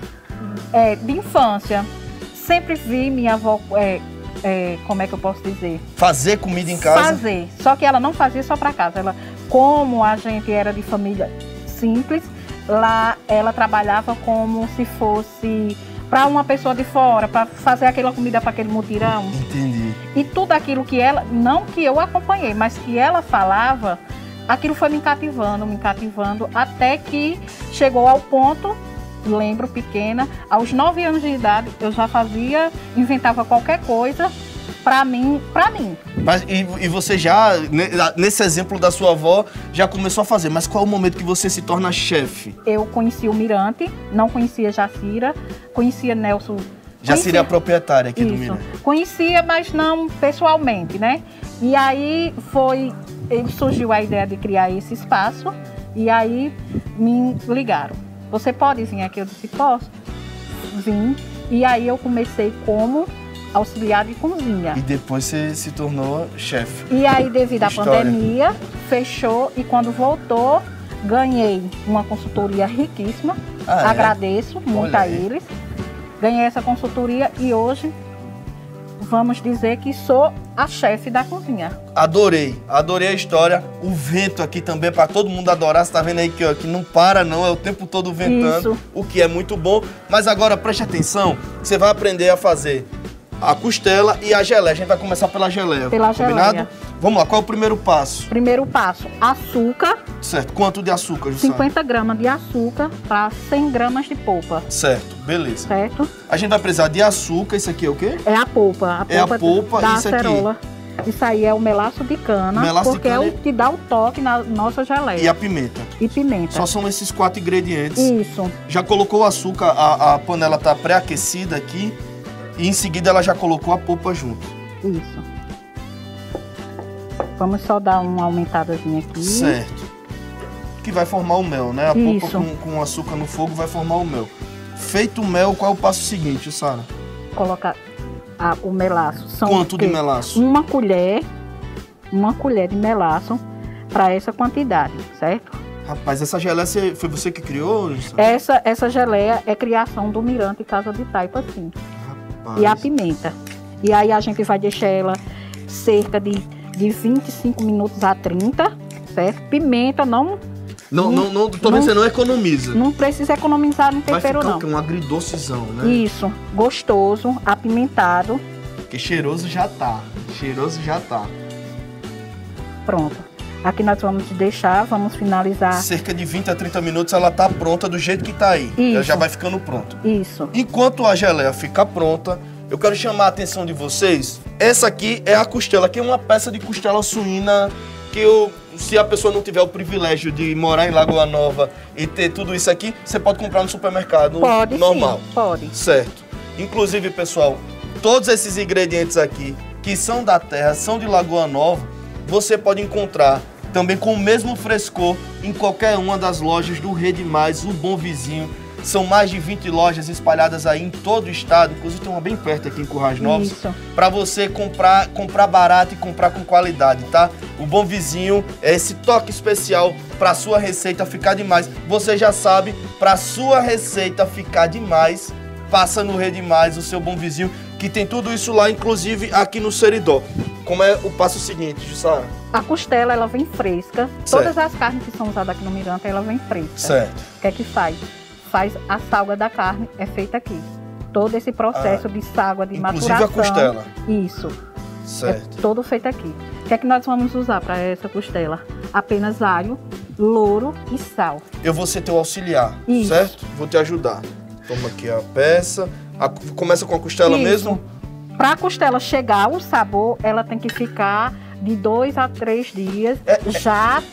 é, de infância. Sempre vi minha avó, é, é, como é que eu posso dizer? Fazer comida em casa? Fazer. Só que ela não fazia só para casa. Ela, como a gente era de família simples, lá ela trabalhava como se fosse para uma pessoa de fora, para fazer aquela comida para aquele mutirão. Entendi. E tudo aquilo que ela, não que eu acompanhei, mas que ela falava, aquilo foi me cativando, me cativando, até que chegou ao ponto, lembro pequena, aos nove anos de idade, eu já fazia, inventava qualquer coisa para mim, para mim. Mas, e, e você já, nesse exemplo da sua avó, já começou a fazer, mas qual é o momento que você se torna chefe? Eu conheci o Mirante, não conhecia Jacira, conhecia Nelson. Jacira é a proprietária aqui Isso. do Mirante. Conhecia, mas não pessoalmente, né? E aí foi, surgiu a ideia de criar esse espaço, e aí me ligaram. Você pode vir aqui? Eu disse, posso. Vim, e aí eu comecei como auxiliar de cozinha. E depois você se tornou chefe. E aí, devido à História. pandemia, fechou, e quando voltou, ganhei uma consultoria riquíssima. Ah, é? Agradeço muito Olha a aí. eles. Ganhei essa consultoria e hoje vamos dizer que sou a chefe da cozinha. Adorei, adorei a história. O vento aqui também, para todo mundo adorar. Você tá vendo aí que, ó, que não para não, é o tempo todo ventando. Isso. O que é muito bom. Mas agora preste atenção, você vai aprender a fazer a costela e a geleia. A gente vai começar pela geleia. Pela combinado? geleia. Vamos lá, qual é o primeiro passo? Primeiro passo, açúcar. Certo, quanto de açúcar, Jussara? cinquenta gramas de açúcar para cem gramas de polpa. Certo, beleza. Certo? A gente vai precisar de açúcar, isso aqui é o quê? É a polpa. A polpa É a polpa, da isso aqui? acerola. Isso aí é o melaço de cana, Melaço de porque cana é e- o que dá o toque na nossa geleia. E a pimenta. E pimenta. Só são esses quatro ingredientes. Isso. Já colocou o açúcar, a, a panela tá pré-aquecida aqui. E em seguida ela já colocou a polpa junto. Isso. Vamos só dar uma aumentadazinha aqui. Certo. Que vai formar o mel, né? A polpa Isso. com, com açúcar no fogo vai formar o mel. Feito o mel, qual é o passo seguinte, Sara? Colocar a- o melaço. São Quanto o de quê? melaço? Uma colher. Uma colher de melaço para essa quantidade, certo? Rapaz, essa geleia você- foi você que criou? Sara? Essa, essa geleia é criação do Mirante Casa de Taipa, sim. Rapaz. E a pimenta. E aí a gente vai deixar ela cerca de, de vinte e cinco minutos a trinta, certo? Pimenta não... Não, não, não, tô vendo que você não economiza. Não precisa economizar no Vai tempero, ficar não. o quê? Um agridocezão, né? Isso, gostoso, apimentado. Porque cheiroso já tá. Cheiroso já tá. Pronto. Aqui nós vamos deixar, vamos finalizar. Cerca de vinte a trinta minutos ela tá pronta do jeito que tá aí. Ela Isso. já vai ficando pronta. Isso. Enquanto a geleia fica pronta, eu quero chamar a atenção de vocês. Essa aqui é a costela, que é uma peça de costela suína que eu, se a pessoa não tiver o privilégio de morar em Lagoa Nova e ter tudo isso aqui, você pode comprar no supermercado Pode normal. sim, pode. Certo. Inclusive, pessoal, todos esses ingredientes aqui, que são da terra, são de Lagoa Nova, você pode encontrar também com o mesmo frescor em qualquer uma das lojas do Rede Mais, o Bom Vizinho. São mais de vinte lojas espalhadas aí em todo o estado, inclusive tem uma bem perto aqui em Currais Novos, Isso. para você comprar, comprar barato e comprar com qualidade, tá? O Bom Vizinho é esse toque especial para sua receita ficar demais. Você já sabe, para sua receita ficar demais, passa no Rede Mais, o seu Bom Vizinho, que tem tudo isso lá, inclusive aqui no Seridó. Como é o passo seguinte, Jussara? A costela, ela vem fresca. Certo. Todas as carnes que são usadas aqui no Mirante, ela vem fresca. Certo. O que é que faz? Faz a salga da carne, é feita aqui. Todo esse processo Ah, de salga, de inclusive maturação. a costela. Isso. Certo. É todo feito aqui. O que é que nós vamos usar para essa costela? Apenas alho, louro e sal. Eu vou ser teu auxiliar, Isso. certo? Vou te ajudar. Toma aqui a peça. A- começa com a costela Isso. mesmo? Para a costela chegar o sabor, ela tem que ficar de dois a três dias É, já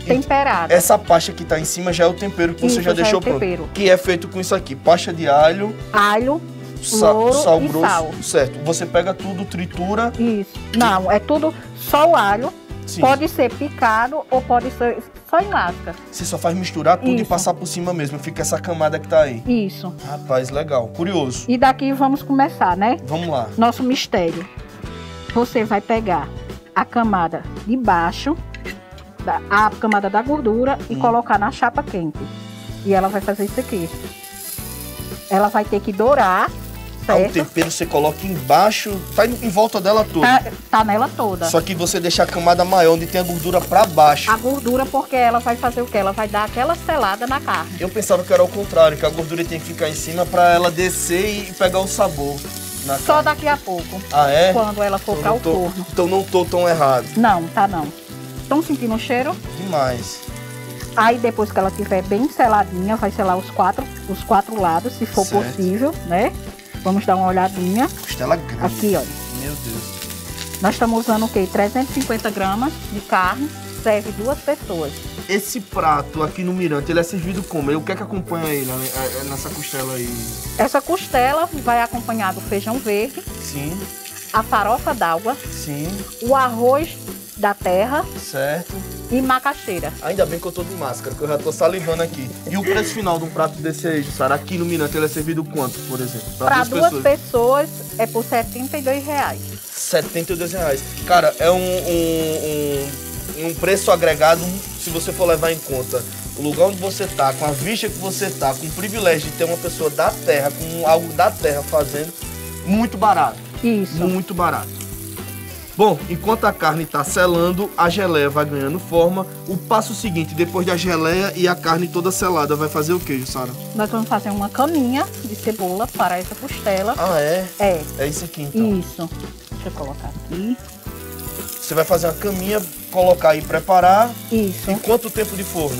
temperada. Essa pasta que tá em cima já é o tempero que Isso, você já, já deixou é o pronto. tempero. Que é feito com isso aqui, pasta de alho, Alho, sa louro sal e grosso, sal. certo. Você pega tudo, tritura. Isso. Não, é tudo só o alho. Sim. Pode ser picado ou pode ser só em lasca. Você só faz misturar tudo Isso. e passar por cima mesmo, fica essa camada que tá aí. Isso. Rapaz, legal, curioso. E daqui vamos começar, né? Vamos lá. Nosso mistério. Você vai pegar a camada de baixo, da- a camada da gordura e Hum. colocar na chapa quente. E ela vai fazer isso aqui. Ela vai ter que dourar, Ah, o certo? tempero você coloca embaixo, tá em em volta dela toda. Tá, tá nela toda. Só que você deixa a camada maior, onde tem a gordura pra baixo. A gordura, porque ela vai fazer o quê? Ela vai dar aquela selada na carne. Eu pensava que era o contrário, que a gordura tem que ficar em cima pra ela descer e pegar o sabor. Na Só carne. daqui a pouco. Ah, é? Quando ela for Então para não o tô- forno. Então não tô tão errado. Não, tá não. Estão sentindo o cheiro? Demais. Aí depois que ela estiver bem seladinha, vai selar os quatro, os quatro lados, se for Certo. possível, né? Vamos dar uma olhadinha. Costela grande. Aqui, olha. Meu Deus. Nós estamos usando o quê? trezentos e cinquenta gramas de carne, serve duas pessoas. Esse prato aqui no Mirante, ele é servido como? O que é que acompanha ele né, é- é nessa costela aí? Essa costela vai acompanhar do feijão verde, Sim, a farofa d'água, sim, o arroz da terra certo. e macaxeira. Ainda bem que eu tô de máscara, que eu já tô salivando aqui. E o preço final de um prato desse aí, Jussara, aqui no Mirante, ele é servido quanto, por exemplo? Para duas pessoas é por setenta e dois reais. setenta e dois reais. Cara, é um, um, um, um preço agregado, se você for levar em conta o lugar onde você tá, com a vista que você tá, com o privilégio de ter uma pessoa da terra, com algo da terra fazendo, muito barato. Isso. Muito barato. Bom, enquanto a carne tá selando, a geleia vai ganhando forma. O passo seguinte, depois da geleia e a carne toda selada, vai fazer o que, Jussara? Nós vamos fazer uma caminha de cebola para essa costela. Ah, é? É. É isso aqui, então. Isso. Deixa eu colocar aqui. Você vai fazer uma caminha, colocar e preparar. Isso. E quanto tempo de forno?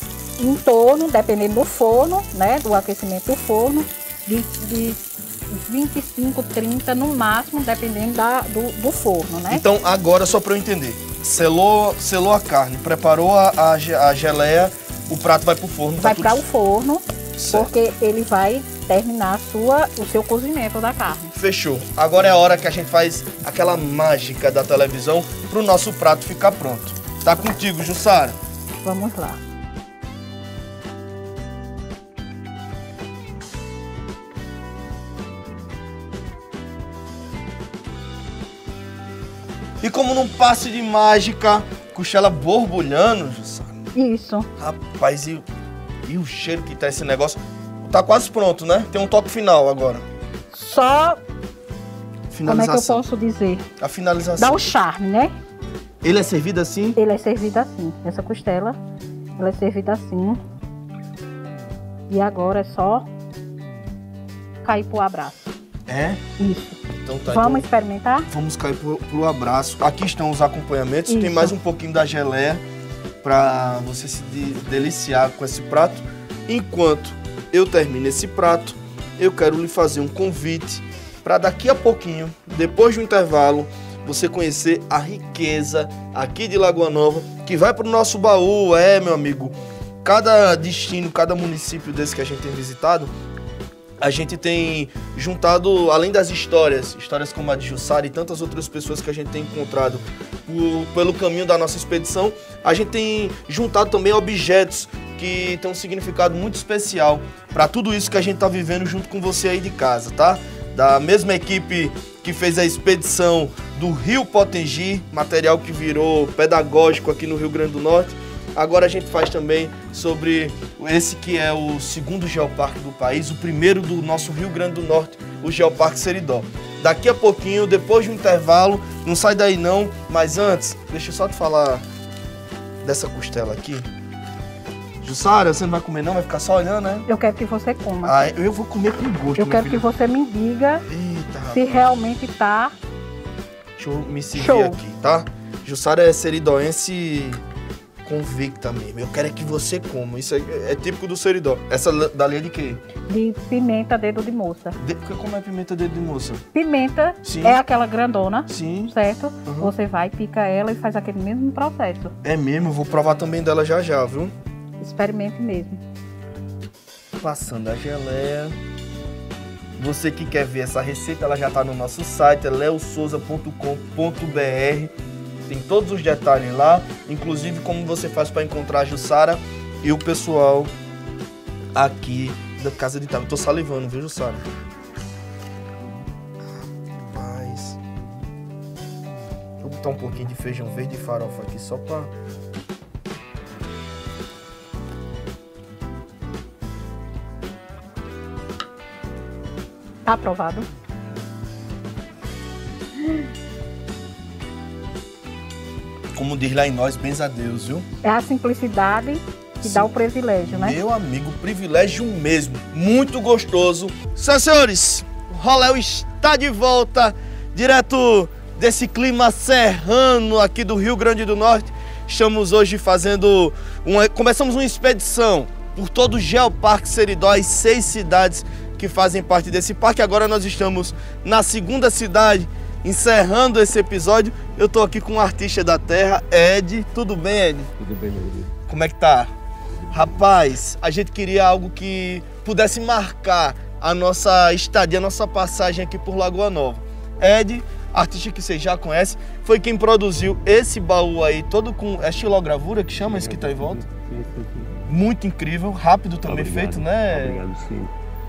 Em torno, dependendo do forno, né? Do aquecimento do forno, de, de vinte e cinco, trinta no máximo, dependendo da, do, do forno, né? Então, agora, só para eu entender. Selou, selou a carne, preparou a, a, ge- a geleia, o prato vai pro forno. Vai tá para tudo o forno, certo. porque ele vai terminar a sua, o seu cozimento da carne. Fechou. Agora é a hora que a gente faz aquela mágica da televisão pro nosso prato ficar pronto. Tá contigo, Jussara? Vamos lá. E como num passe de mágica, costela borbulhando, Jussara. Isso. Rapaz, e, e o cheiro que tá esse negócio? Tá quase pronto, né? Tem um toque final agora. Só, como é que eu Finalização. posso dizer? A finalização. Dá o charme, né? Ele é servido assim? Ele é servido assim. Essa costela, ela é servida assim. E agora é só cair pro abraço. É? Isso. Então tá. Vamos então experimentar? vamos cair pro, pro abraço. Aqui estão os acompanhamentos. Tem Isso. mais um pouquinho da geleia pra você se de- deliciar com esse prato. Enquanto eu termino esse prato, eu quero lhe fazer um convite para daqui a pouquinho, depois do intervalo, você conhecer a riqueza aqui de Lagoa Nova, que vai pro nosso baú, é, meu amigo. Cada destino, cada município desse que a gente tem visitado, a gente tem juntado, além das histórias, histórias como a de Jussara e tantas outras pessoas que a gente tem encontrado por- pelo caminho da nossa expedição, a gente tem juntado também objetos que têm um significado muito especial para tudo isso que a gente está vivendo junto com você aí de casa, tá? Da mesma equipe que fez a expedição do Rio Potengi, material que virou pedagógico aqui no Rio Grande do Norte. Agora a gente faz também sobre esse que é o segundo geoparque do país, o primeiro do nosso Rio Grande do Norte, o Geoparque Seridó. Daqui a pouquinho, depois de um intervalo, não sai daí não, mas antes, deixa eu só te falar dessa costela aqui. Jussara, você não vai comer não? Vai ficar só olhando, né? Eu quero que você coma. Ah, eu vou comer com gosto, eu meu quero que filho. você me diga Eita, se rapaz. realmente tá. Deixa eu me servir Show. aqui, tá? Jussara é seridoense convicta mesmo. Eu quero é que você coma. Isso é, é típico do Seridó. Essa dali é de quê? De pimenta dedo de moça. De, como é pimenta dedo de moça? Pimenta Sim. é aquela grandona, Sim. certo? Uhum. Você vai, pica ela e faz aquele mesmo processo. É mesmo, eu vou provar também dela já já, viu? Experimente mesmo. Passando a geleia. Você que quer ver essa receita, ela já está no nosso site, é leo souza ponto com ponto br. Tem todos os detalhes lá, inclusive como você faz para encontrar a Jussara e o pessoal aqui da Casa de Itália. Eu tô salivando, viu, Jussara? Mas... Vou botar um pouquinho de feijão verde e farofa aqui só para... Tá aprovado. Como diz lá em nós, bens a Deus, viu? É a simplicidade que Sim. dá o privilégio, né? Meu amigo, privilégio mesmo. Muito gostoso. Senhoras e senhores, o Roléu está de volta, direto desse clima serrano aqui do Rio Grande do Norte. Estamos hoje fazendo uma... Começamos uma expedição por todo o Geoparque Seridó, as seis cidades que fazem parte desse parque. Agora nós estamos na segunda cidade, encerrando esse episódio. Eu tô aqui com um artista da terra, Ed. Tudo bem, Ed? Tudo bem, meu amigo. Como é que tá? Rapaz, a gente queria algo que pudesse marcar a nossa estadia, a nossa passagem aqui por Lagoa Nova. Ed, artista que você já conhece, foi quem produziu esse baú aí, todo com... É estilogravura que chama esse que tá em volta? Sim, sim, sim. Muito incrível, rápido também Obrigado. feito, né? Obrigado, sim.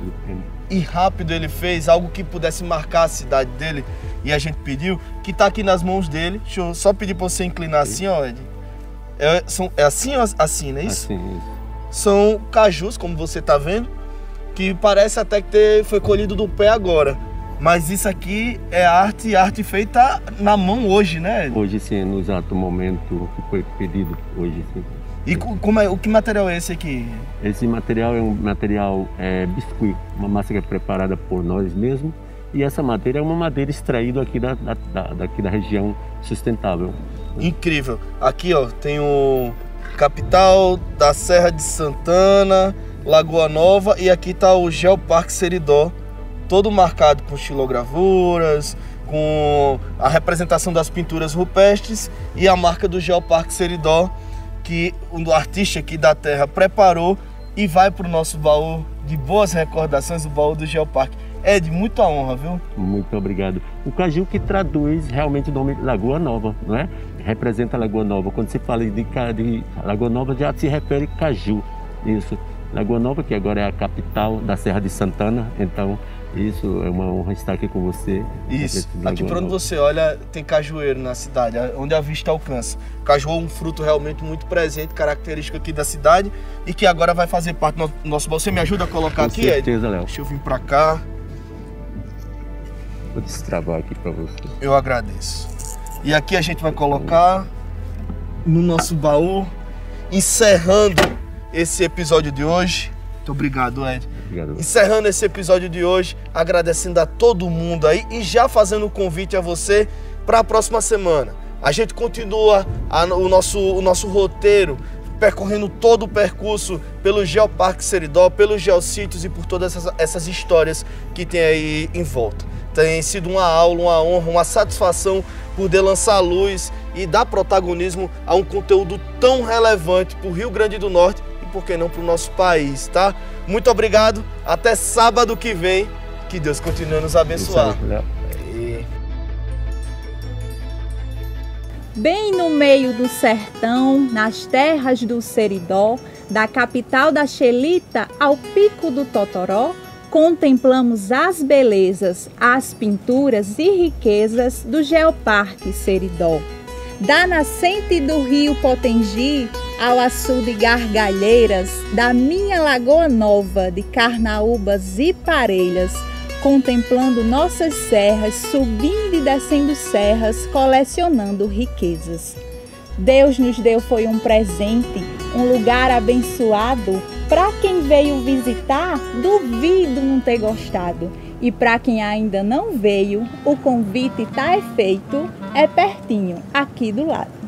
E rápido ele fez algo que pudesse marcar a cidade dele. E a gente pediu, que tá aqui nas mãos dele. Deixa eu só pedir pra você inclinar assim, ó, Ed. É, são, é assim ou assim, não é isso? Assim, isso. São cajus, como você tá vendo, que parece até que ter, foi colhido do pé agora. Mas isso aqui é arte, arte feita na mão hoje, né, Ed? Hoje sim, no exato momento que foi pedido, hoje sim. E como é, o que material é esse aqui? Esse material é um material é, biscuit, uma massa que é preparada por nós mesmos. E essa madeira é uma madeira extraída aqui da, da, da, daqui da região sustentável. Incrível. Aqui, ó, tem o capital da Serra de Santana, Lagoa Nova, e aqui tá o Geoparque Seridó, todo marcado com estilogravuras, com a representação das pinturas rupestres e a marca do Geoparque Seridó, que o artista aqui da terra preparou e vai para o nosso baú de boas recordações, o baú do Geoparque. Ed, muita honra, viu? Muito obrigado. O caju que traduz realmente o nome Lagoa Nova, não é? Representa a Lagoa Nova. Quando se fala de, de Lagoa Nova, já se refere a caju. Isso. Lagoa Nova, que agora é a capital da Serra de Santana. Então, isso é uma honra estar aqui com você. Isso. Aqui para onde você olha, tem cajueiro na cidade, onde a vista alcança. Caju é um fruto realmente muito presente, característico aqui da cidade e que agora vai fazer parte do nosso baú. Você me ajuda a colocar com aqui, certeza, Ed? Léo. Deixa eu vir para cá. Vou destravar aqui para você. Eu agradeço. E aqui a gente vai colocar no nosso baú, encerrando esse episódio de hoje. Muito obrigado, Ed. Obrigado. Encerrando esse episódio de hoje, agradecendo a todo mundo aí e já fazendo um convite a você para a próxima semana. A gente continua a, o, nosso, o nosso roteiro, percorrendo todo o percurso pelo Geoparque Seridó, pelos geossítios e por todas essas, essas histórias que tem aí em volta. Tem sido uma aula, uma honra, uma satisfação poder lançar a luz e dar protagonismo a um conteúdo tão relevante para o Rio Grande do Norte e, por que não, para o nosso país, tá? Muito obrigado, até sábado que vem, que Deus continue a nos abençoar. Isso, bem no meio do sertão, nas terras do Seridó, da capital da Xelita ao pico do Totoró, contemplamos as belezas, as pinturas e riquezas do Geoparque Seridó. Da nascente do rio Potengi ao açude Gargalheiras, da minha Lagoa Nova de Carnaúbas e Parelhas, contemplando nossas serras, subindo e descendo serras, colecionando riquezas. Deus nos deu foi um presente, um lugar abençoado. Para quem veio visitar, duvido não ter gostado. E para quem ainda não veio, o convite tá feito, é pertinho, aqui do lado.